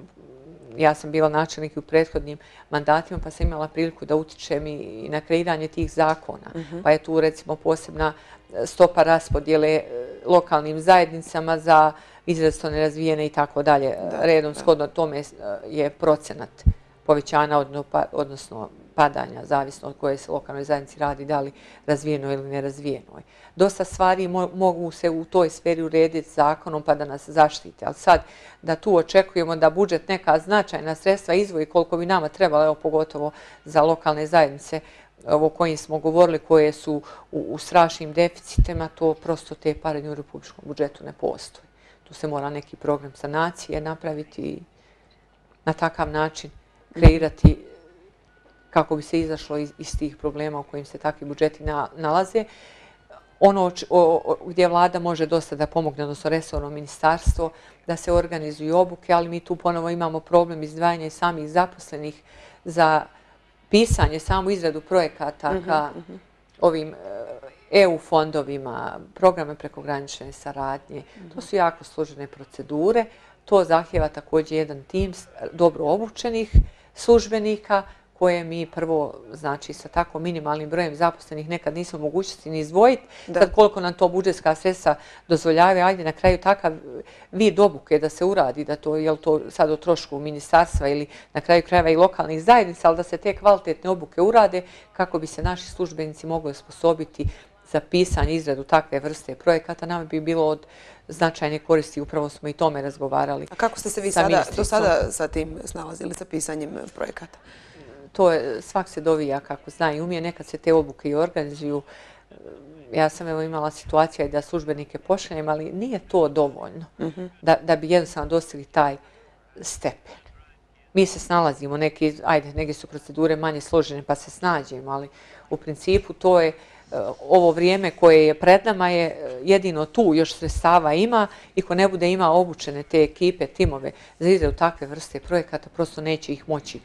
ja sam bila načelnik u prethodnim mandatima pa sam imala priliku da utičem i na kreiranje tih zakona. Pa je tu recimo posebna stopa raspodjele lokalnim zajednicama za izrazito nerazvijene i tako dalje. Redom shodno tome je procenat povećanja, odnosno padanja, zavisno od koje se lokalnoj zajednici radi, da li razvijenoj ili nerazvijenoj. Dosta stvari mogu se u toj sferi urediti zakonom pa da nas zaštite, ali sad da tu očekujemo da budžet neka značajna sredstva izdvoji koliko bi nama trebalo, evo pogotovo za lokalne zajednice o kojim smo govorili, koje su u strašnim deficitima, to prosto te pare u republičkom budžetu ne postoji. Tu se mora neki program sanacije napraviti i na takav način kreirati kako bi se izašlo iz tih problema u kojim se takvi budžeti nalaze. Ono gdje vlada može dosta da pomogne, odnosno resorno ministarstvo, da se organizuju obuke, ali mi tu ponovo imamo problem izdvajanja i samih zaposlenih za pisanje, samu izradu projekata ka ovim E U fondovima, programe prekogranične saradnje. To su jako složene procedure. To zahtjeva također jedan tim dobro obučenih službenika koje mi prvo, znači sa tako minimalnim brojem zaposlenih nekad nismo mogućnosti ni izdvojiti. Sad koliko nam to budžetska sredstva dozvoljavaju, ajde na kraju takav vid obuke da se uradi, da to je to sad o trošku ministarstva ili na kraju krajeva i lokalnih zajednica, ali da se te kvalitetne obuke urade kako bi se naši službenici mogli osposobiti za pisanje i izradu takve vrste projekata. Nama bi bilo od značajne koristi, upravo smo i tome razgovarali. A kako ste se vi do sada sa tim snalazili, sa pisanjem projekata? To je, svak se dovija kako zna i umije, nekad se te obuke i organizuju. Ja sam evo imala situacija i da službenike pošaljem, ali nije to dovoljno da bi jednostavno dostigli taj stepen. Mi se snalazimo, neki, ajde, neke su procedure manje složene pa se snađemo, ali u principu to je ovo vrijeme koje je pred nama je jedino tu, još sredstava ima i ko ne bude imao obučene te ekipe, timove za izradu takve vrste projekata, prosto neće ih moći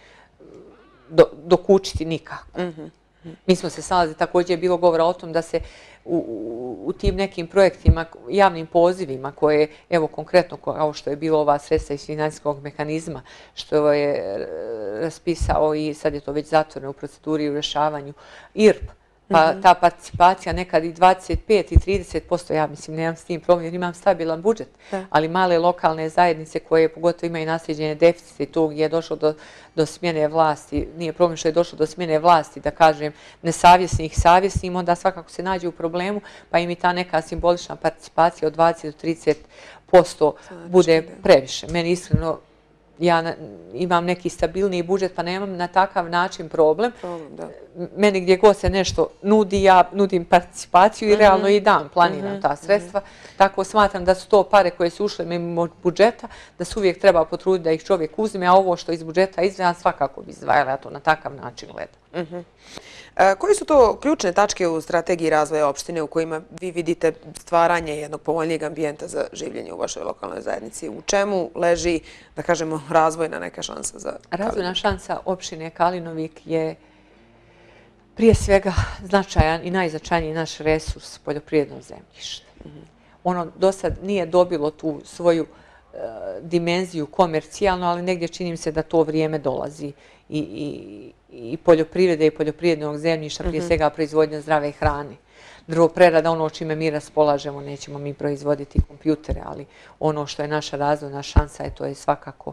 dokučiti nikako. Mi smo se snalazili, također je bilo govora o tom da se u tim nekim projektima, javnim pozivima koje, evo konkretno kao što je bilo ova sredstva iz financijskog mehanizma, što je raspisao i sad je to već zatvoreno u proceduri i u rješavanju I R P, pa ta participacija nekad i dvadeset pet i trideset posto, ja mislim, nemam s tim problem jer imam stabilan budžet, ali male lokalne zajednice koje pogotovo imaju nasljeđene deficite, tu gdje je došlo do smjene vlasti, nije problem što je došlo do smjene vlasti, da kažem, nesavjesnih savjesnim, onda svakako se nađe u problemu, pa im i ta neka simbolična participacija od dvadeset do trideset posto bude previše. Meni iskreno, ja imam neki stabilniji budžet pa nemam na takav način problem. Meni gdje god se nešto nudi, ja nudim participaciju i realno i dam, planiram ta sredstva. Tako smatram da su to pare koje su ušle mimo budžeta, da se uvijek treba potruditi da ih čovjek uzme, a ovo što iz budžeta izdvajam svakako bi izdvajala, ja to na takav način gledam. Koji su to ključne tačke u strategiji razvoja opštine u kojima vi vidite stvaranje jednog povoljnijeg ambijenta za življenje u vašoj lokalnoj zajednici? U čemu leži, da kažemo, razvojna neka šansa za Kalinovik? Razvojna šansa opštine Kalinovik je prije svega značajan i najznačajniji naš resurs poljoprivredno zemljište. Ono do sad nije dobilo tu svoju dimenziju komercijalno, ali negdje čini mi se da to vrijeme dolazi i, i, i poljoprivrede i poljoprivrednog zemljišta, prije svega proizvodnja zdrave hrane. Drvoprerada, ono čime mi raspolažemo, nećemo mi proizvoditi kompjutere, ali ono što je naša razvojna šansa je to je svakako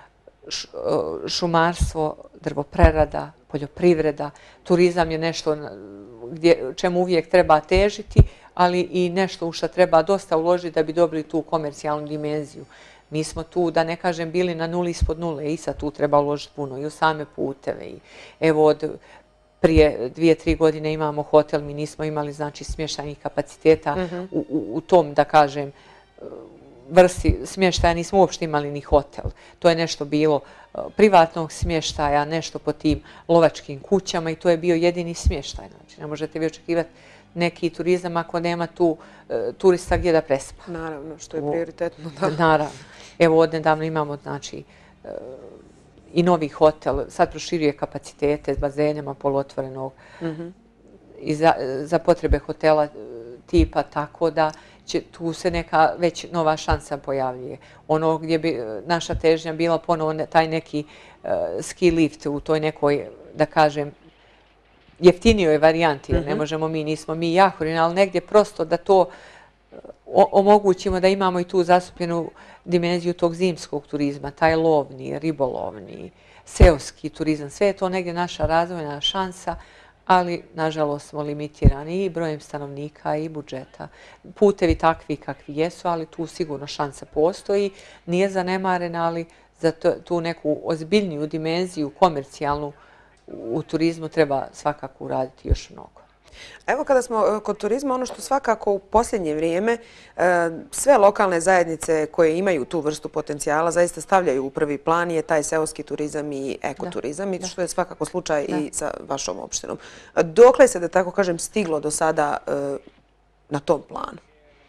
šumarstvo, drvoprerada, poljoprivreda. Turizam je nešto gdje, čemu uvijek treba težiti, ali i nešto u što treba dosta uložiti da bi dobili tu komercijalnu dimenziju. Mi smo tu, da ne kažem, bili na nuli ispod nule i sad tu treba uložiti puno i u same puteve. I evo od prije dvije, tri godine imamo hotel, mi nismo imali znači smještajnih kapaciteta u, u, u tom, da kažem, vrsti smještaja, nismo uopšte imali ni hotel. To je nešto bilo privatnog smještaja, nešto po tim lovačkim kućama i to je bio jedini smještaj. Znači, ne možete vi očekivati neki turizam ako nema tu e, turista gdje da prespa. Naravno, što je prioritetno. Da. Naravno. Evo, odnedavno imamo znači, e, i novi hotel, sad proširuje kapacitete s bazenima polotvorenog mm-hmm. i za, za potrebe hotela tipa, tako da će tu se neka već nova šansa pojavljuje. Ono gdje bi naša težnja bila ponovo taj neki uh, ski lift u toj nekoj, da kažem, jeftinijoj varijanti, jer ne možemo mi, nismo mi Jahorin, ali negdje prosto da to omogućimo da imamo i tu zastupljenu dimenziju tog zimskog turizma, taj lovni, ribolovni, seoski turizam. Sve je to negdje naša razvojna šansa, ali nažalost smo limitirani i brojem stanovnika i budžeta. Putevi takvi kakvi jesu, ali tu sigurno šansa postoji. Nije zanemarena, ali za tu neku ozbiljniju dimenziju komercijalnu u turizmu treba svakako uraditi još mnogo. Evo kada smo kod turizma, ono što svakako u posljednje vrijeme sve lokalne zajednice koje imaju tu vrstu potencijala zaista stavljaju u prvi plan je taj seoski turizam i ekoturizam i što je svakako slučaj i sa vašom opštinom. Dokle se, da tako kažem, stiglo do sada na tom planu?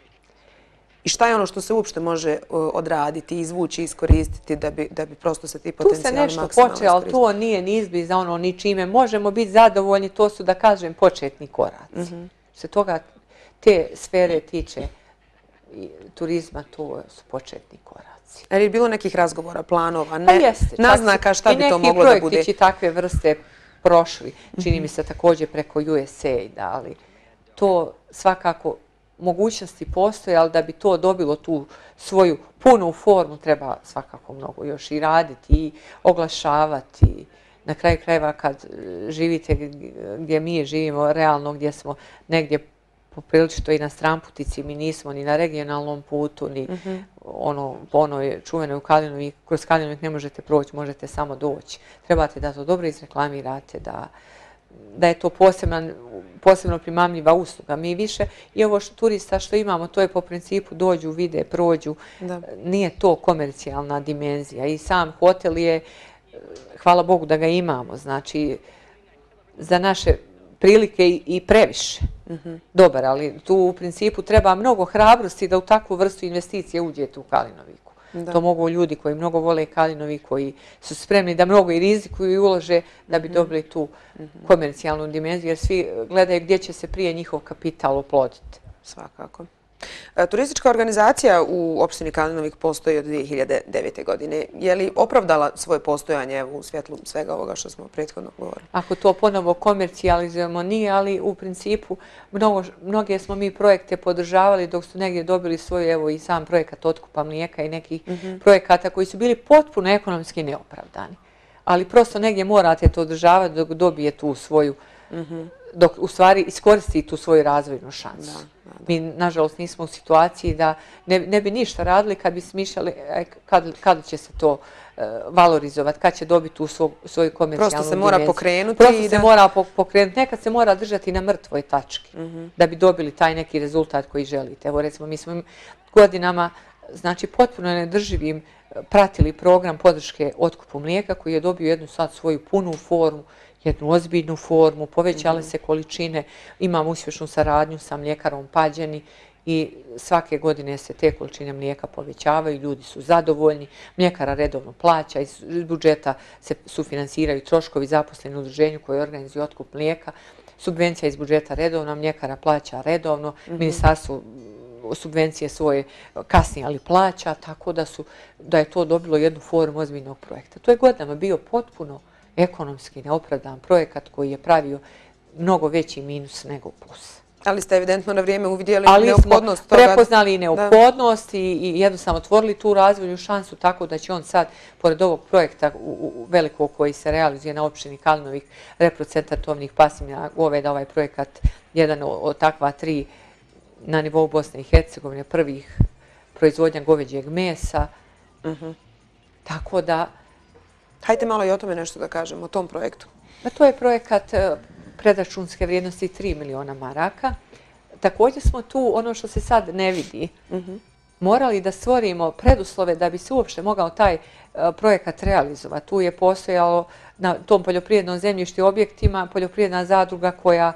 I šta je ono što se uopšte može odraditi, izvući, iskoristiti da bi, da bi prosto se ti potencijali maksimalno iskoristili? Tu se nešto počeo, ali to nije ni izbliza ono ni čime. Možemo biti zadovoljni, to su, da kažem, početni koraci. Mm-hmm. Se toga, te sfere tiče i turizma, to su početni koraci. Ali je bilo nekih razgovora, planova, ne, pa jeste, naznaka šta bi to moglo da bude? I neki projekti će takve vrste prošli. Čini mm-hmm. mi se također preko U S A I D, ali to svakako mogućnosti postoje, ali da bi to dobilo tu svoju punu formu treba svakako mnogo još i raditi i oglašavati. Na kraju krajeva kad živite gdje mi živimo, realno gdje smo negdje poprilično i na stramputici, mi nismo ni na regionalnom putu, ni mm-hmm. ono, po onoj čuvenoj u Kalinovik, kroz Kalinovik ne možete proći, možete samo doći. Trebate da to dobro izreklamirate, da da je to posebno, posebno primamljiva usluga. Mi više i ovo što turista što imamo, to je po principu dođu, vide, prođu. Da. Nije to komercijalna dimenzija. I sam hotel je, hvala Bogu da ga imamo, znači za naše prilike i previše mm-hmm. dobar, ali tu u principu treba mnogo hrabrosti da u takvu vrstu investicije uđete u Kalinoviku. Da. To mogu ljudi koji mnogo vole Kalinovik, koji su spremni da mnogo i rizikuju i ulože da bi dobili tu komercijalnu dimenziju, jer svi gledaju gdje će se prije njihov kapital oploditi. Svakako. Turistička organizacija u opštini Kalinovik postoji od dvije hiljade devete. godine. Je li opravdala svoje postojanje u svjetlu svega ovoga što smo prethodno govorili? Ako to ponovo komercijalizujemo, nije, ali u principu mnogo, mnoge smo mi projekte podržavali dok su negdje dobili svoju, evo i sam projekat otkupa mlijeka i nekih mm-hmm. projekata koji su bili potpuno ekonomski neopravdani. Ali prosto negdje morate to održavati dok dobije tu svoju mm-hmm. dok u stvari iskoristi tu svoju razvojnu šansu. Da, da, da. Mi, nažalost, nismo u situaciji da ne, ne bi ništa radili kad bi smišljali kad, kad će se to uh, valorizovati, kad će dobiti tu svoj, svoju komercijalnu dimenziju. Prosto se mora pokrenuti. Prosto i se da... mora pokrenuti. Nekad se mora držati na mrtvoj tački mm-hmm. da bi dobili taj neki rezultat koji želite. Evo, recimo, mi smo godinama, znači, potpuno nedrživim pratili program podrške otkupu mlijeka koji je dobio jednu sad svoju punu formu jednu ozbiljnu formu, povećale se količine, imamo uspješnu saradnju sa mljekarom Pađeni i svake godine se te količine mlijeka povećavaju, ljudi su zadovoljni, mljekara redovno plaća, iz budžeta se sufinansiraju troškovi zaposleni u udruženju koje organizuje otkup mlijeka, subvencija iz budžeta redovno, mljekara plaća redovno, ministarstvo subvencije svoje kasnije, ali plaća, tako da, su, da je to dobilo jednu formu ozbiljnog projekta. To je godinama bio potpuno ekonomski neopravdan projekat koji je pravio mnogo veći minus nego plus. Ali ste evidentno na vrijeme uvidjeli Ali neophodnost smo toga. prepoznali i neophodnost i, i jednostavno otvorili tu razvojnu šansu tako da će on sad, pored ovog projekta u, u, velikog koji se realizuje na opštini Kalinovik, reprocentar tovnih pasmina goveda, ovaj projekat jedan od takva tri na nivou Bosne i Hercegovine, prvih proizvodnja goveđeg mesa. Uh-huh. Tako da... Hajde malo i o tome nešto da kažemo, o tom projektu. Pa to je projekat predračunske vrijednosti tri miliona maraka. Također smo tu, ono što se sad ne vidi, uh-huh. morali da stvorimo preduslove da bi se uopšte mogao taj uh, projekat realizovati. Tu je postojalo na tom poljoprivrednom zemljištu i objektima poljoprivredna zadruga koja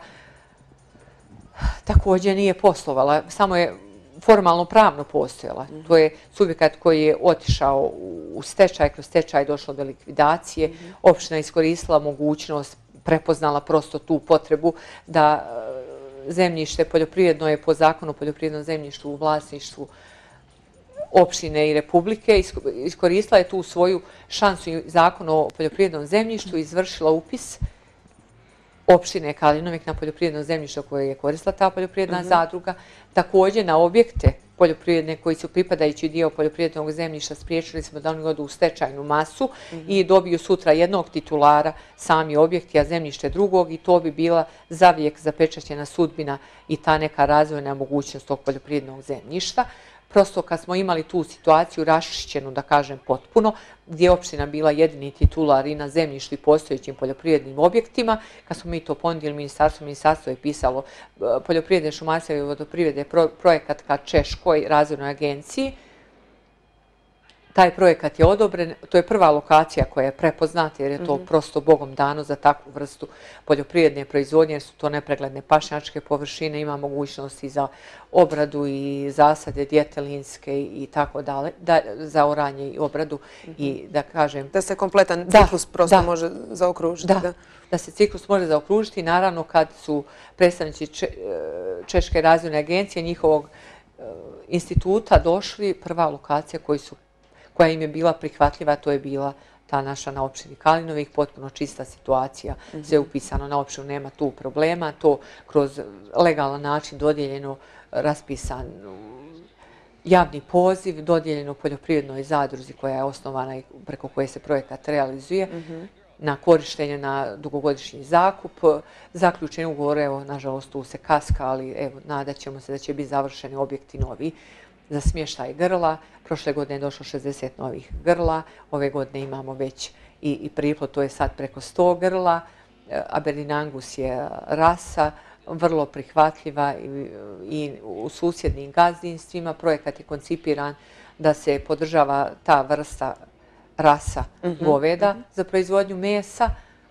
također nije poslovala, samo je formalno pravno postojala. Mm-hmm. To je subjekat koji je otišao u stečaj, kroz stečaj došlo do likvidacije. Mm-hmm. Opština iskoristila mogućnost, prepoznala prosto tu potrebu da zemljište poljoprivredno je po zakonu o poljoprivrednom zemljištu u vlasništvu opštine i republike. Iskoristila je tu svoju šansu i zakon o poljoprivrednom zemljištu, izvršila upis opštine Kalinovik na poljoprivredno zemljište koje je koristila ta poljoprivredna uh-huh. zadruga. Također na objekte poljoprivredne koji su pripadajući dio poljoprivrednog zemljišta spriječili smo da oni odu u stečajnu masu uh-huh. i dobiju sutra jednog titulara sami objekti, a zemljište drugog i to bi bila zavijek zapečaćena sudbina i ta neka razvojna mogućnost tog poljoprivrednog zemljišta. Prosto kad smo imali tu situaciju raščišćenu, da kažem potpuno, gdje je opština bila jedini titular i na zemljištu i postojećim poljoprivrednim objektima, kad smo mi to ponudili ministarstvo, ministarstvo je pisalo poljoprivredne šumarstva i vodoprivrede projekat ka Češkoj razvojnoj agenciji. Taj projekat je odobren, to je prva lokacija koja je prepoznata jer je to mm-hmm. prosto Bogom dano za takvu vrstu poljoprivredne proizvodnje jer su to nepregledne pašnjačke površine, ima mogućnosti za obradu i zasade djetelinske i tako dalje, da, za oranje i obradu mm-hmm. i da kažem... Da se kompletan ciklus da, prosto da, može zaokružiti. Da, da, da se ciklus može zaokružiti i naravno kad su predstavnici Če, Češke razvojne agencije njihovog instituta došli, prva lokacija koji su koja im je bila prihvatljiva, to je bila ta naša na opštini Kalinovik, potpuno čista situacija, mm-hmm. sve upisano na opštinu, nema tu problema, to kroz legalan način dodijeljeno, raspisan javni poziv, dodijeljeno poljoprivrednoj zadruzi koja je osnovana i preko koje se projekat realizuje, mm-hmm. na korištenje na dugogodišnji zakup, zaključen ugovor, evo, nažalost, tu se kaska, ali evo, nadat ćemo se da će biti završeni objekti novi za smještaj grla. Prošle godine je došlo šezdeset novih grla, ove godine imamo već i, i priplod, to je sad preko sto grla. Aberdeen Angus je rasa, vrlo prihvatljiva i, i u susjednim gazdinstvima. Projekat je koncipiran da se podržava ta vrsta rasa mm-hmm. goveda mm-hmm. za proizvodnju mesa,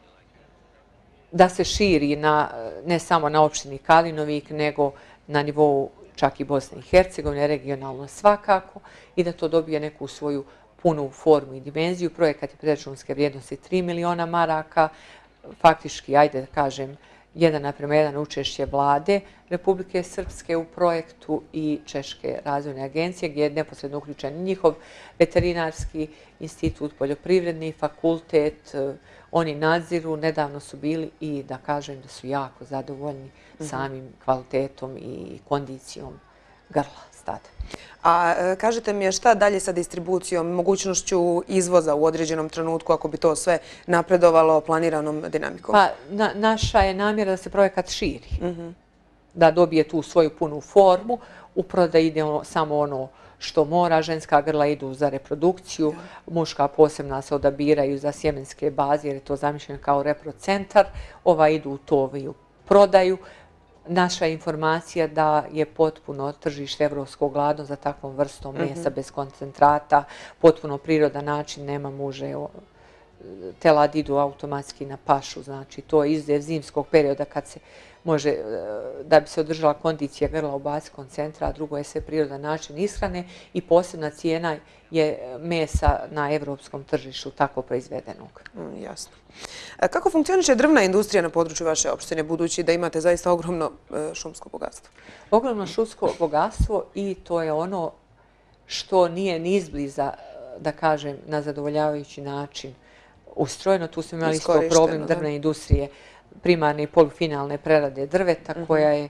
da se širi na, ne samo na opštini Kalinovik, nego na nivou čak i Bosne i Hercegovine, regionalno svakako, i da to dobije neku svoju punu formu i dimenziju. Projekat je predračunske vrijednosti tri miliona maraka, faktički, ajde da kažem, jedan naprema jedan učešće vlade Republike Srpske u projektu i Češke razvojne agencije, gdje je neposredno uključen njihov veterinarski institut, poljoprivredni fakultet, oni nadziru, nedavno su bili i da kažem da su jako zadovoljni mm-hmm. samim kvalitetom i kondicijom grla stada. A kažete mi šta dalje sa distribucijom, mogućnošću izvoza u određenom trenutku ako bi to sve napredovalo planiranom dinamikom? Pa na, naša je namjera da se projekat širi, mm-hmm. da dobije tu svoju punu formu, u prodaju ide ono, samo ono što mora, ženska grla idu za reprodukciju, muška posebna se odabiraju za sjemenske baze jer je to zamišljeno kao reprocentar, ova idu u tov i u prodaju. Naša informacija da je potpuno tržište evropsko gladno za takvom vrstom mesa mm-hmm. bez koncentrata, potpuno prirodan način, nema muže telad idu automatski na pašu, znači to je izuzev zimskog perioda kad se može, da bi se održala kondicija grla ubaciti koncentra, a drugo je sve prirodan način ishrane i posebna cijena je mesa na evropskom tržištu tako proizvedenog. Mm, jasno. Kako funkcioniše drvna industrija na području vaše opštine, budući da imate zaista ogromno šumsko bogatstvo? Ogromno šumsko bogatstvo i to je ono što nije ni izbliza, da kažem, na zadovoljavajući način ustrojeno. Tu smo imali isto problem drvne industrije, primarne i polufinalne prerade drveta, koja je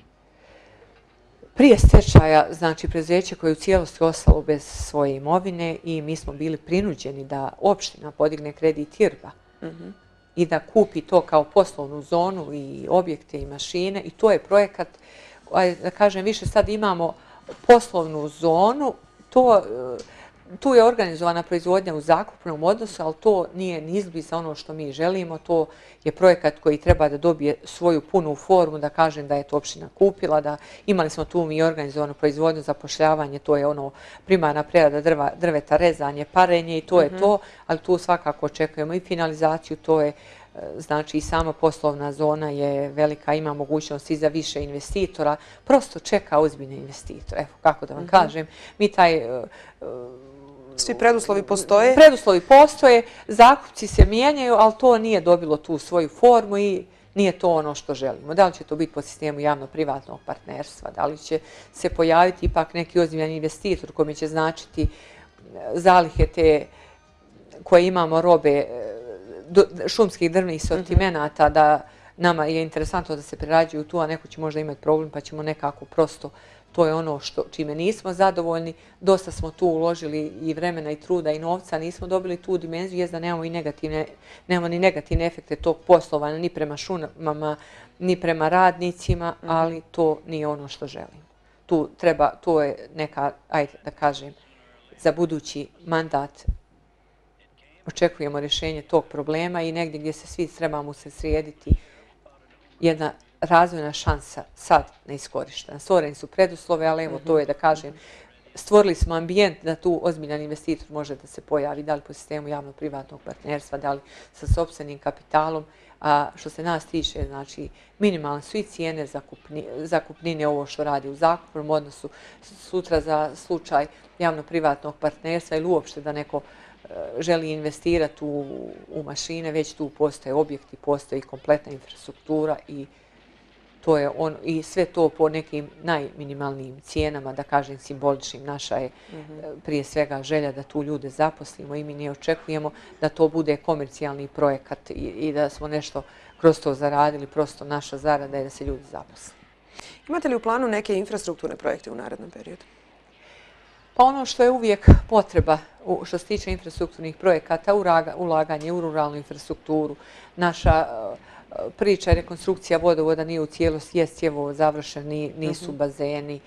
prije stečaja, znači preduzeće koje je u cijelosti ostalo bez svoje imovine i mi smo bili prinuđeni da opština podigne kredit I R B A i da kupi to kao poslovnu zonu i objekte i mašine i to je projekat, da kažem, više sad imamo poslovnu zonu, to tu je organizovana proizvodnja u zakupnom odnosu, ali to nije ni izbliza ono što mi želimo. To je projekat koji treba da dobije svoju punu formu, da kažem da je to opština kupila, da imali smo tu mi organizovanu proizvodnju, zapošljavanje, to je ono primarna prerada drva, drveta, rezanje, parenje i to je to, ali tu svakako očekujemo i finalizaciju, to je znači i sama poslovna zona je velika, ima mogućnost i za više investitora, prosto čeka ozbiljne investitore. Evo, kako da vam kažem, mi taj... Svi preduslovi postoje? Preduslovi postoje, zakupci se mijenjaju, ali to nije dobilo tu svoju formu i nije to ono što želimo. Da li će to biti po sistemu javno-privatnog partnerstva, da li će se pojaviti ipak neki ozbiljan investitor koji će značiti zalihe te koje imamo robe šumskih drvnih sortimenata, da nama je interesantno da se prerađuju tu, a neko će možda imati problem pa ćemo nekako prosto, to je ono što, čime nismo zadovoljni. Dosta smo tu uložili i vremena i truda i novca, nismo dobili tu dimenziju, jest da nemamo i negativne, nemamo ni negativne efekte tog poslovanja, ni prema šumama, ni prema radnicima, ali to nije ono što želimo. Tu treba, to je neka, ajde da kažem, za budući mandat očekujemo rješenje tog problema i negdje gdje se svi trebamo se srijediti jedna razvojna šansa sad neiskorištena. Stvoreni su preduslove, ali evo to je da kažem, stvorili smo ambijent da tu ozbiljan investitor može da se pojavi, da li po sistemu javno-privatnog partnerstva, da li sa sopstvenim kapitalom, a što se nas tiče, znači minimalne su i cijene zakupnine, ovo što radi u zakupnom odnosu, sutra za slučaj javno-privatnog partnerstva ili uopšte da neko želi investirati u, u mašine, već tu postoje objekti, postoji kompletna infrastruktura i to je on, i sve to po nekim najminimalnijim cijenama, da kažem simboličnim. Naša je prije svega želja da tu ljude zaposlimo i mi ne očekujemo da to bude komercijalni projekat i, i da smo nešto kroz to zaradili, prosto naša zarada je da se ljudi zaposle. Imate li u planu neke infrastrukturne projekte u narednom periodu? Pa ono što je uvijek potreba što se tiče infrastrukturnih projekata, ulaganje u ruralnu infrastrukturu, naša priča rekonstrukcija vodovoda nije u cijelosti, jest cjevovod završen, nisu bazeni.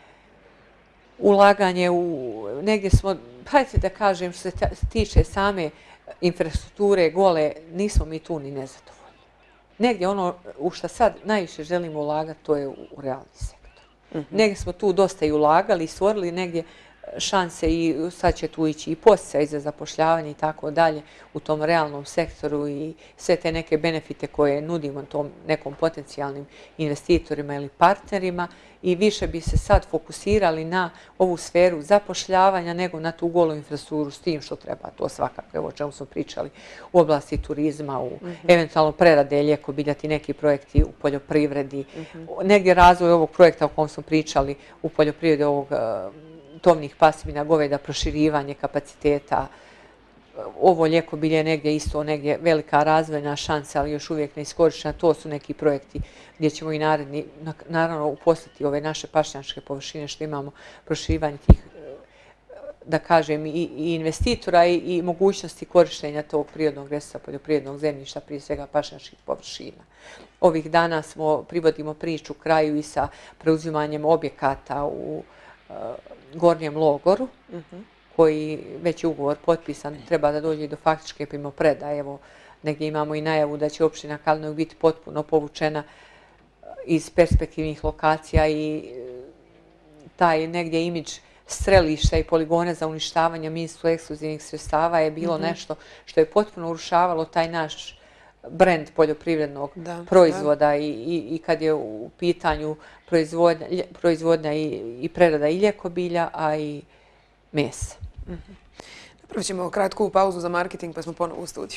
Ulaganje u, negdje smo, hajde da kažem, što se tiče same infrastrukture gole, nismo mi tu ni nezadovoljni. Negdje ono u što sad najviše želimo ulagati, to je u realni sektor. Negdje smo tu dosta i ulagali i stvorili negdje šanse i sad će tu ići i posticaj za zapošljavanje i tako dalje u tom realnom sektoru i sve te neke benefite koje nudimo tom nekom potencijalnim investitorima ili partnerima i više bi se sad fokusirali na ovu sferu zapošljavanja nego na tu golu infrastrukturu s tim što treba to svakako, evo o čemu smo pričali u oblasti turizma, u eventualno prerade lijeko biljati neki projekti u poljoprivredi, negdje razvoj ovog projekta o kojem smo pričali u poljoprivredi ovog tovnih pasmina, goveda, proširivanje kapaciteta. Ovo lijeko bilje je negdje isto negdje velika razvojna šansa, ali još uvijek neiskorištena. To su neki projekti gdje ćemo i naredni, naravno uposliti ove naše pašnjačke površine što imamo proširivanje tih, da kažem, i investitora i mogućnosti korištenja tog prirodnog resursa, poljoprivrednog zemljišta, prije svega pašnjačkih površina. Ovih dana smo privodimo priču kraju i sa preuzimanjem objekata u Gornjem Logoru, koji već je ugovor potpisan, treba da dođe do faktičke primopredaje. Evo, negdje imamo i najavu da će opština Kalinov biti potpuno povučena iz perspektivnih lokacija i taj negdje imidž strelišta i poligone za uništavanje minsko eksplozivnih sredstava je bilo nešto što je potpuno urušavalo taj naš brend poljoprivrednog Da, proizvoda da. i, i, i kad je u pitanju proizvodnja, proizvodnja i, i prerada i ljekobilja, a i mesa. Napravit ćemo kratku pauzu za marketing pa smo ponovo u studiju.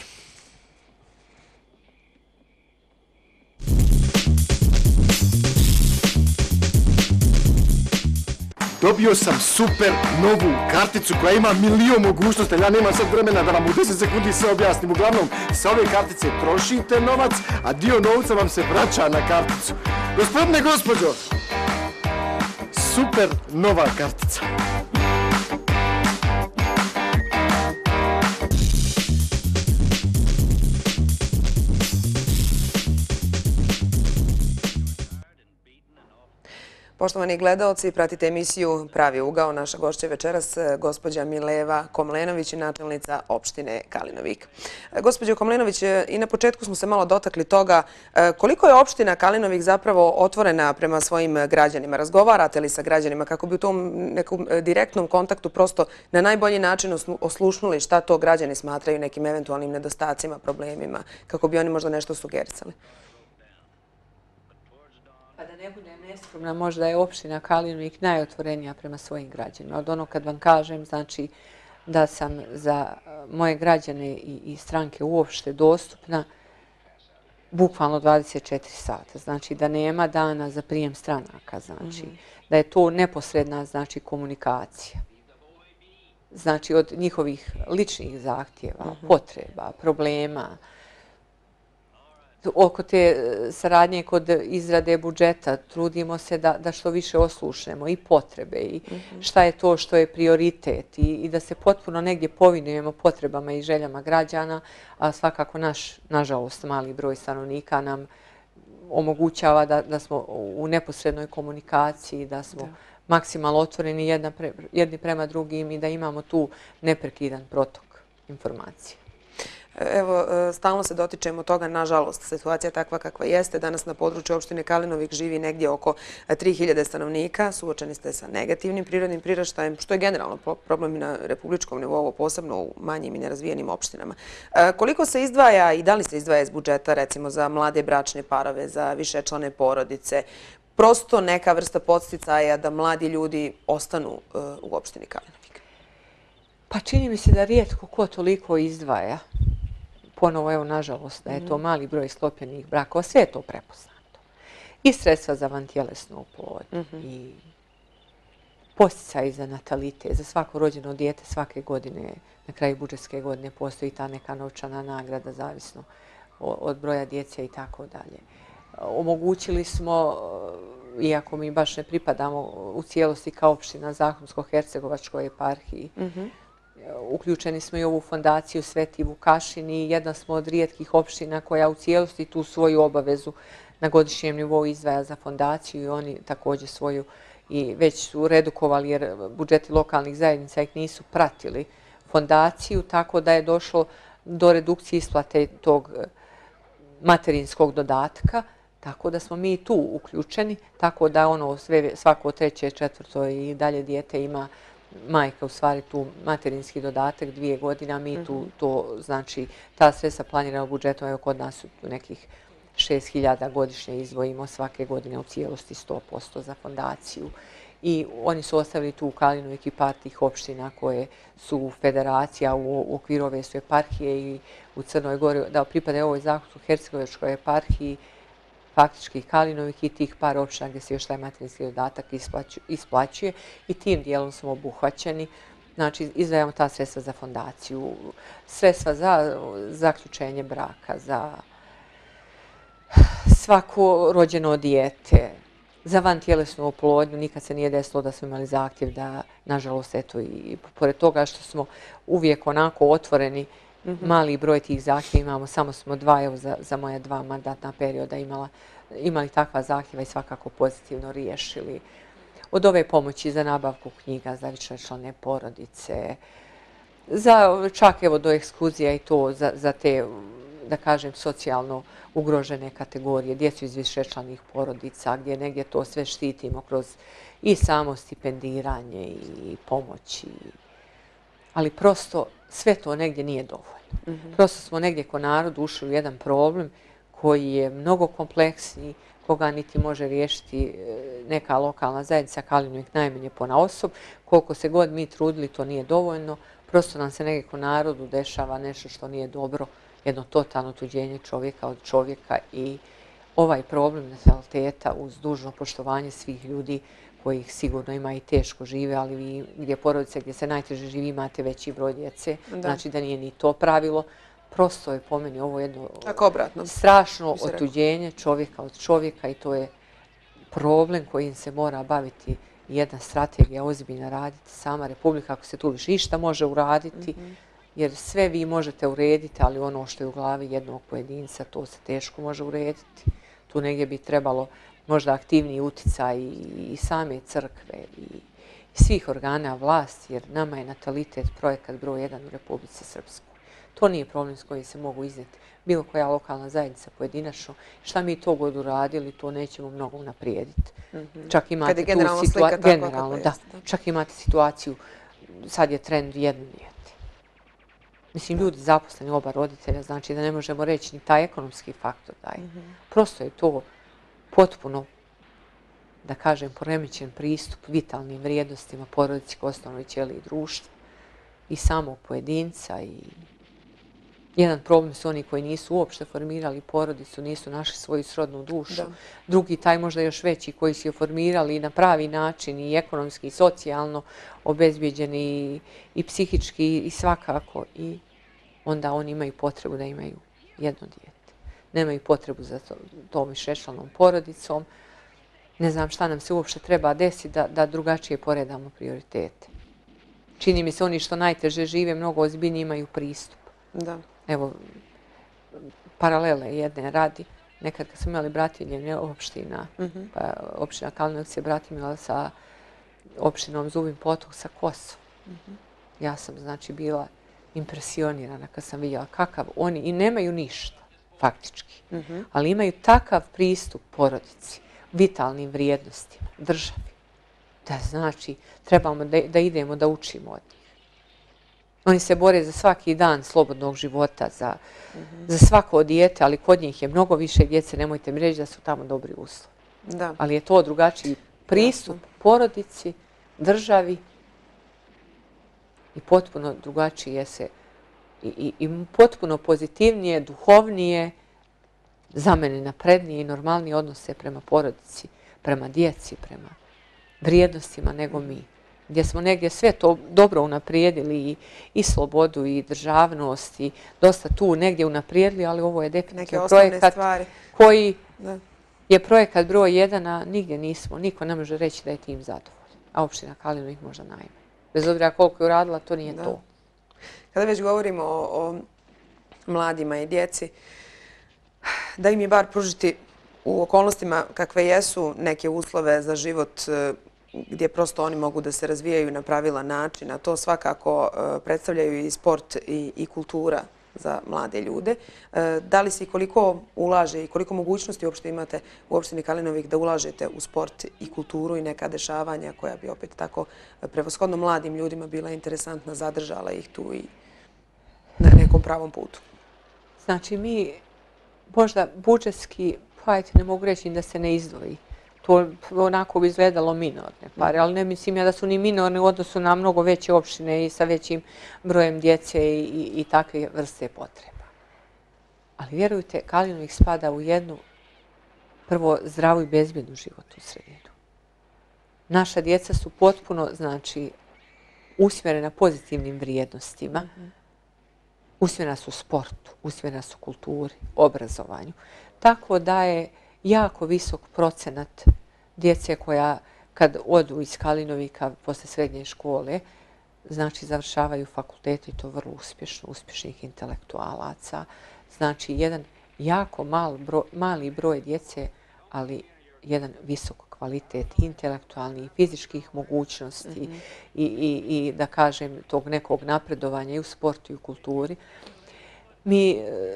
Dobio sam super novu karticu koja ima milion mogućnosti, ali ja nemam sad vremena da vam u deset sekundi sve objasnim. Uglavnom, sa ove kartice trošite novac, a dio novca vam se vraća na karticu. Gospodine, gospođo, super nova kartica. Poštovani gledaoci, pratite emisiju Pravi ugao. Naša gošća večeras gospođa Mileva Komlenović, načelnica opštine Kalinovik. Gospođo Komlenović, i na početku smo se malo dotakli toga koliko je opština Kalinovik zapravo otvorena prema svojim građanima. Razgovarate li sa građanima kako bi u tom nekom direktnom kontaktu prosto na najbolji način oslušnuli šta to građani smatraju nekim eventualnim nedostacima, problemima, kako bi oni možda nešto sugerisali? Pa da ne budem neskromna, možda je opština Kalinovik najotvorenija prema svojim građanima. Od ono kad vam kažem, znači da sam za moje građane i, i stranke uopšte dostupna bukvalno dvadeset četiri sata. Znači da nema dana za prijem stranaka, znači mm-hmm. da je to neposredna znači komunikacija. Znači od njihovih ličnih zahtjeva, mm-hmm. potreba, problema, oko te saradnje kod izrade budžeta trudimo se da, da što više oslušnemo i potrebe i mm-hmm. šta je to što je prioritet i, i da se potpuno negdje povinujemo potrebama i željama građana, a svakako naš, nažalost, mali broj stanovnika nam omogućava da, da smo u neposrednoj komunikaciji, da smo da. maksimalno otvoreni jedna pre, jedni prema drugim i da imamo tu neprekidan protok informacije. Evo, stalno se dotičemo toga, nažalost, situacija takva kakva jeste. Danas na području opštine Kalinovik živi negdje oko tri hiljade stanovnika. Suočeni ste sa negativnim prirodnim priraštajem, što je generalno problem i na republičkom nivou, posebno u manjim i nerazvijenim opštinama. Koliko se izdvaja i da li se izdvaja iz budžeta, recimo, za mlade bračne parove, za višečlane porodice, prosto neka vrsta podsticaja da mladi ljudi ostanu u opštini Kalinovik? Pa čini mi se da rijetko ko toliko izdvaja. Ponovo, evo, nažalost, da je to mali broj sklopljenih brakova, sve je to prepoznato. I sredstva za vantjelesnu oplodnju, mm-hmm. i podsticaj za natalitet, za svako rođeno dijete svake godine, na kraju budžetske godine postoji ta neka novčana nagrada, zavisno od broja djece i tako dalje. Omogućili smo, iako mi baš ne pripadamo u cijelosti kao opština Zahumsko-Hercegovačkoj eparhiji, mm-hmm. uključeni smo i u ovu fondaciju Sveti Vukašin i jedna smo od rijetkih opština koja u cijelosti tu svoju obavezu na godišnjem nivou izdvaja za fondaciju i oni također svoju i već su redukovali jer budžeti lokalnih zajednica ih nisu pratili fondaciju, tako da je došlo do redukcije isplate tog materinskog dodatka, tako da smo mi tu uključeni, tako da ono sve, svako treće, četvrto i dalje dijete ima majka u stvari tu materinski dodatak dvije godine, a mi tu to, znači, ta sredstva planiramo budžetom, evo kod nas su tu nekih šest hiljada godišnje izdvojimo svake godine u cijelosti sto posto za fondaciju. I oni su ostavili tu u Kalinovik i par tih opština koje su federacija u okviru ove su eparhije i u Crnoj Gori, da pripadaju ovoj Zahumsko-Hercegovačkoj eparhiji, faktički Kalinovik i tih par opština gdje se još taj materinski dodatak isplaćuje i tim dijelom smo obuhvaćeni. Znači, izdvajamo ta sredstva za fondaciju, sredstva za zaključenje braka, za svako rođeno dijete, za vantjelesnu oplodnju. Nikad se nije desilo da smo imali zahtjev da, nažalost, eto i pored toga što smo uvijek onako otvoreni, mm-hmm. mali broj tih zahtjeva imamo, samo smo dva, evo za, za moja dva mandatna perioda imala, imali takva zahtjeva i svakako pozitivno riješili. Od ove pomoći za nabavku knjiga za višečlane porodice, za čak evo do ekskluzija i to za, za te da kažem, socijalno ugrožene kategorije, djecu iz višečlanih porodica, gdje negdje to sve štitimo kroz i samo stipendiranje i pomoć. Ali prosto sve to negdje nije dovoljno. Prosto smo negdje ko narod ušli u jedan problem koji je mnogo kompleksniji, koga niti može riješiti neka lokalna zajednica, Kalinovik najmanje ponaosob. Koliko se god mi trudili, to nije dovoljno. Prosto nam se negdje ko narodu dešava nešto što nije dobro, jedno totalno otuđenje čovjeka od čovjeka i ovaj problem nataliteta uz dužno poštovanje svih ljudi kojih sigurno ima i teško žive, ali vi gdje porodice gdje se najteže živi imate veći broj djece, znači da nije ni to pravilo. Prosto je po meni ovo jedno strašno otuđenje čovjeka od čovjeka i to je problem kojim se mora baviti jedna strategija ozbiljna raditi. Sama Republika, ako se tu više išta može uraditi, jer sve vi možete urediti, ali ono što je u glavi jednog pojedinca, to se teško može urediti. Tu negdje bi trebalo možda aktivniji uticaj i same crkve i svih organa vlasti, jer nama je natalitet projekat broj jedan u Republici Srpskoj. To nije problem s kojim se mogu iznijeti bilo koja lokalna zajednica pojedinačno. Šta mi to god uradili, to nećemo mnogo unaprijediti. Čak imate tu situaciju, generalno, da, čak imate situaciju, sad je trend jedno dijete. Mislim, ljudi zaposleni, oba roditelja, znači da ne možemo reći ni taj ekonomski faktor daje. Prosto je to potpuno, da kažem, poremećen pristup vitalnim vrijednostima porodici kao osnovnoj ćeliji i društva i samog pojedinca. I jedan problem su oni koji nisu uopšte formirali porodicu, nisu našli svoju srodnu dušu. Drugi, taj možda još veći, koji su je formirali na pravi način i ekonomski i socijalno obezbijeđeni i psihički i svakako. I onda oni imaju potrebu da imaju jedno dijete. Nemaju potrebu za tom višečlanom porodicom. Ne znam šta nam se uopšte treba desiti da, da drugačije poredamo prioritete. Čini mi se oni što najteže žive mnogo ozbiljnije imaju pristup. Da. Evo, paralele jedne radi. Nekad kad smo imali bratimljenje opština, pa opština Kalinovik se bratimila sa opštinom Zubin Potok sa Kosovom. Ja sam, znači, bila impresionirana kad sam vidjela kakav oni, i nemaju ništa, faktički, ali imaju takav pristup porodici, vitalnim vrijednostima, državi, da znači trebamo da, da idemo da učimo od njih. Oni se bore za svaki dan slobodnog života, za, za svako dijete, ali kod njih je mnogo više djece, nemojte mi reći da su tamo dobri uslovi. Da. Ali je to drugačiji pristup porodici, državi i potpuno drugačije se i, i, i potpuno pozitivnije, duhovnije, za mene naprednije i normalnije odnose prema porodici, prema djeci, prema vrijednostima nego mi. Gdje smo negdje sve to dobro unaprijedili i, i slobodu i državnost i dosta tu negdje unaprijedili, ali ovo je definitivno projekat stvari. koji Da. je projekat broj jedan, a nigdje nismo. Niko ne može reći da je tim zadovoljan. A opština Kalinovik možda najmanje. Bez obzira koliko je uradila, to nije Da. to. Kada već govorimo o, o mladima i djeci, da im je bar pružiti u okolnostima kakve jesu neke uslove za život gdje prosto oni mogu da se razvijaju na pravilan način, a to svakako predstavljaju i sport i, i kultura za mlade ljude. Da li se i koliko ulaže i koliko mogućnosti uopšte imate u opštini Kalinovik da ulažete u sport i kulturu i neka dešavanja koja bi opet tako prevashodno mladim ljudima bila interesantna, zadržala ih tu i na nekom pravom putu? Znači mi možda budžetski, pa ajte, ne mogu reći da se ne izdvoji. To onako bi izgledalo minorne pare, ali ne mislim ja da su ni minorne u odnosu na mnogo veće opštine i sa većim brojem djece i, i, i takve vrste potreba. Ali vjerujte, Kalinovik spada u jednu prvo zdravu i bezbjednu životnu sredinu. Naša djeca su potpuno, znači, usmjerena pozitivnim vrijednostima, usmjerena su sportu, usmjerena su kulturi, obrazovanju. Tako da je jako visok procenat djece koja kad odu iz Kalinovika posle srednje škole, znači završavaju fakultet i to vrlo uspješno, uspješnih intelektualaca. Znači jedan jako mal broj, mali broj djece, ali jedan visok kvalitet intelektualnih i fizičkih mogućnosti mm-hmm. i, i, i da kažem tog nekog napredovanja i u sportu i u kulturi. Mi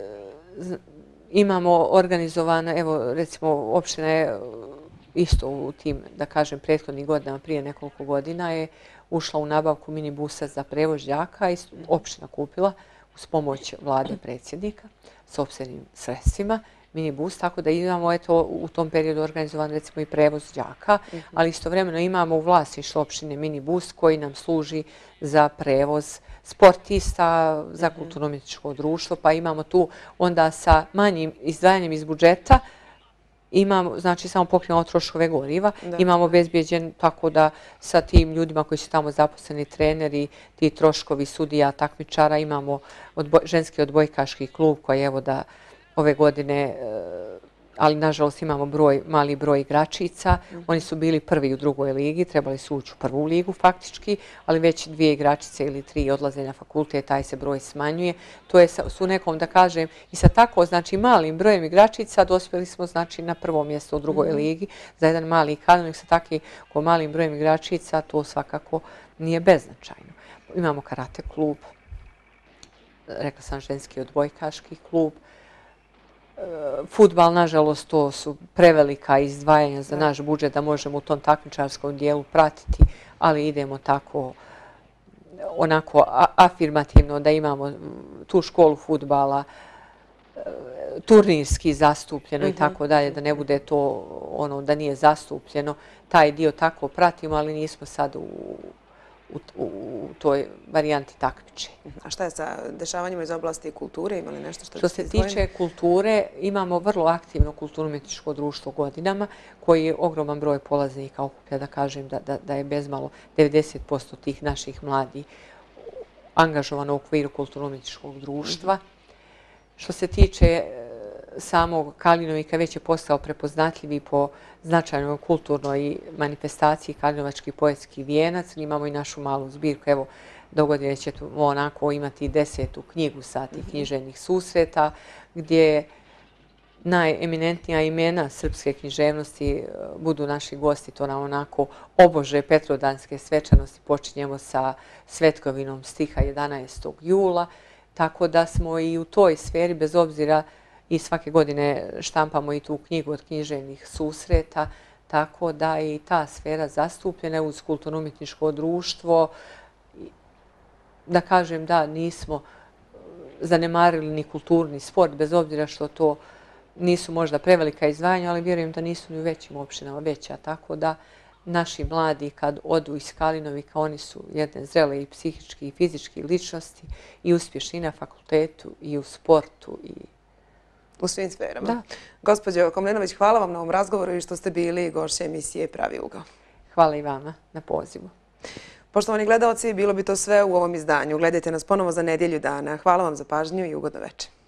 imamo organizovano, evo recimo opština je isto u tim, da kažem, prethodnih godinama, prije nekoliko godina je ušla u nabavku minibusa za prevoz đaka i opština kupila uz pomoć vlade predsjednika sopstvenim sredstvima minibus, tako da imamo eto, u tom periodu organizovan recimo i prevoz đaka, ali istovremeno imamo u vlasništvu opštine minibus koji nam služi za prevoz sportista, za kulturno-umjetničko društvo, pa imamo tu onda sa manjim izdvajanjem iz budžeta imamo, znači samo pokrijemo troškove goriva, imamo obezbijeđen tako da sa tim ljudima koji su tamo zaposleni, treneri, ti troškovi sudija, takmičara, imamo ženski odbojkaški klub koji evo da ove godine, ali nažalost imamo broj, mali broj igračica. Oni su bili prvi u drugoj ligi, trebali su ući u prvu ligu faktički, ali već dvije igračice ili tri odlaze na fakultet, taj se broj smanjuje. To je su nekom, da kažem, i sa tako, znači, malim brojem igračica dospjeli smo, znači, na prvo mjesto u drugoj ligi. Za jedan mali Kalinovik sa takvim malim brojem igračica to svakako nije beznačajno. Imamo karate klub, rekla sam ženski odbojkaški klub, fudbal, nažalost, to su prevelika izdvajanja za naš budžet da možemo u tom takmičarskom dijelu pratiti, ali idemo tako onako afirmativno da imamo tu školu fudbala, turnirski zastupljeno i tako dalje, da ne bude to ono da nije zastupljeno. Taj dio tako pratimo, ali nismo sad u u toj varijanti takmičenja. A šta je sa dešavanjima iz oblasti kulture? Ima li nešto što... Što se tiče kulture, imamo vrlo aktivno kulturno-umjetničko društvo godinama, koji je ogroman broj polaznika okuplja, da kažem da je bezmalo devedeset posto tih naših mladih angažovano u okviru kulturno-umjetničkog društva. Što se tiče samog Kalinovika, već je postao prepoznatljivi po značajnoj kulturnoj manifestaciji Kalinovački poetski vijenac. Imamo i našu malu zbirku. Evo, dogodine ćemo onako imati desetu knjigu sa tih književnih susreta, gdje najeminentnija imena srpske književnosti budu naši gosti. To nam onako obože Petrodanske svečanosti. Počinjemo sa svetkovinom stiha jedanaestog jula. Tako da smo i u toj sferi, bez obzira i svake godine štampamo i tu knjigu od književnih susreta, tako da je i ta sfera zastupljena uz kulturno-umjetničko društvo. Da kažem da nismo zanemarili ni kulturni sport, bez obzira što to nisu možda prevelika izdvajanja, ali vjerujem da nisu ni u većim opštinama veća, tako da naši mladi kad odu iz Kalinovika, oni su jedne zrele i psihički i fizički ličnosti i uspješni na fakultetu i u sportu i u svim sferama. Gospođo Komlenović, hvala vam na ovom razgovoru i što ste bili gošća emisije Pravi ugao. Hvala i vama na pozivu. Poštovani gledaoci, bilo bi to sve u ovom izdanju. Gledajte nas ponovo za nedjelju dana. Hvala vam za pažnju i ugodno večer.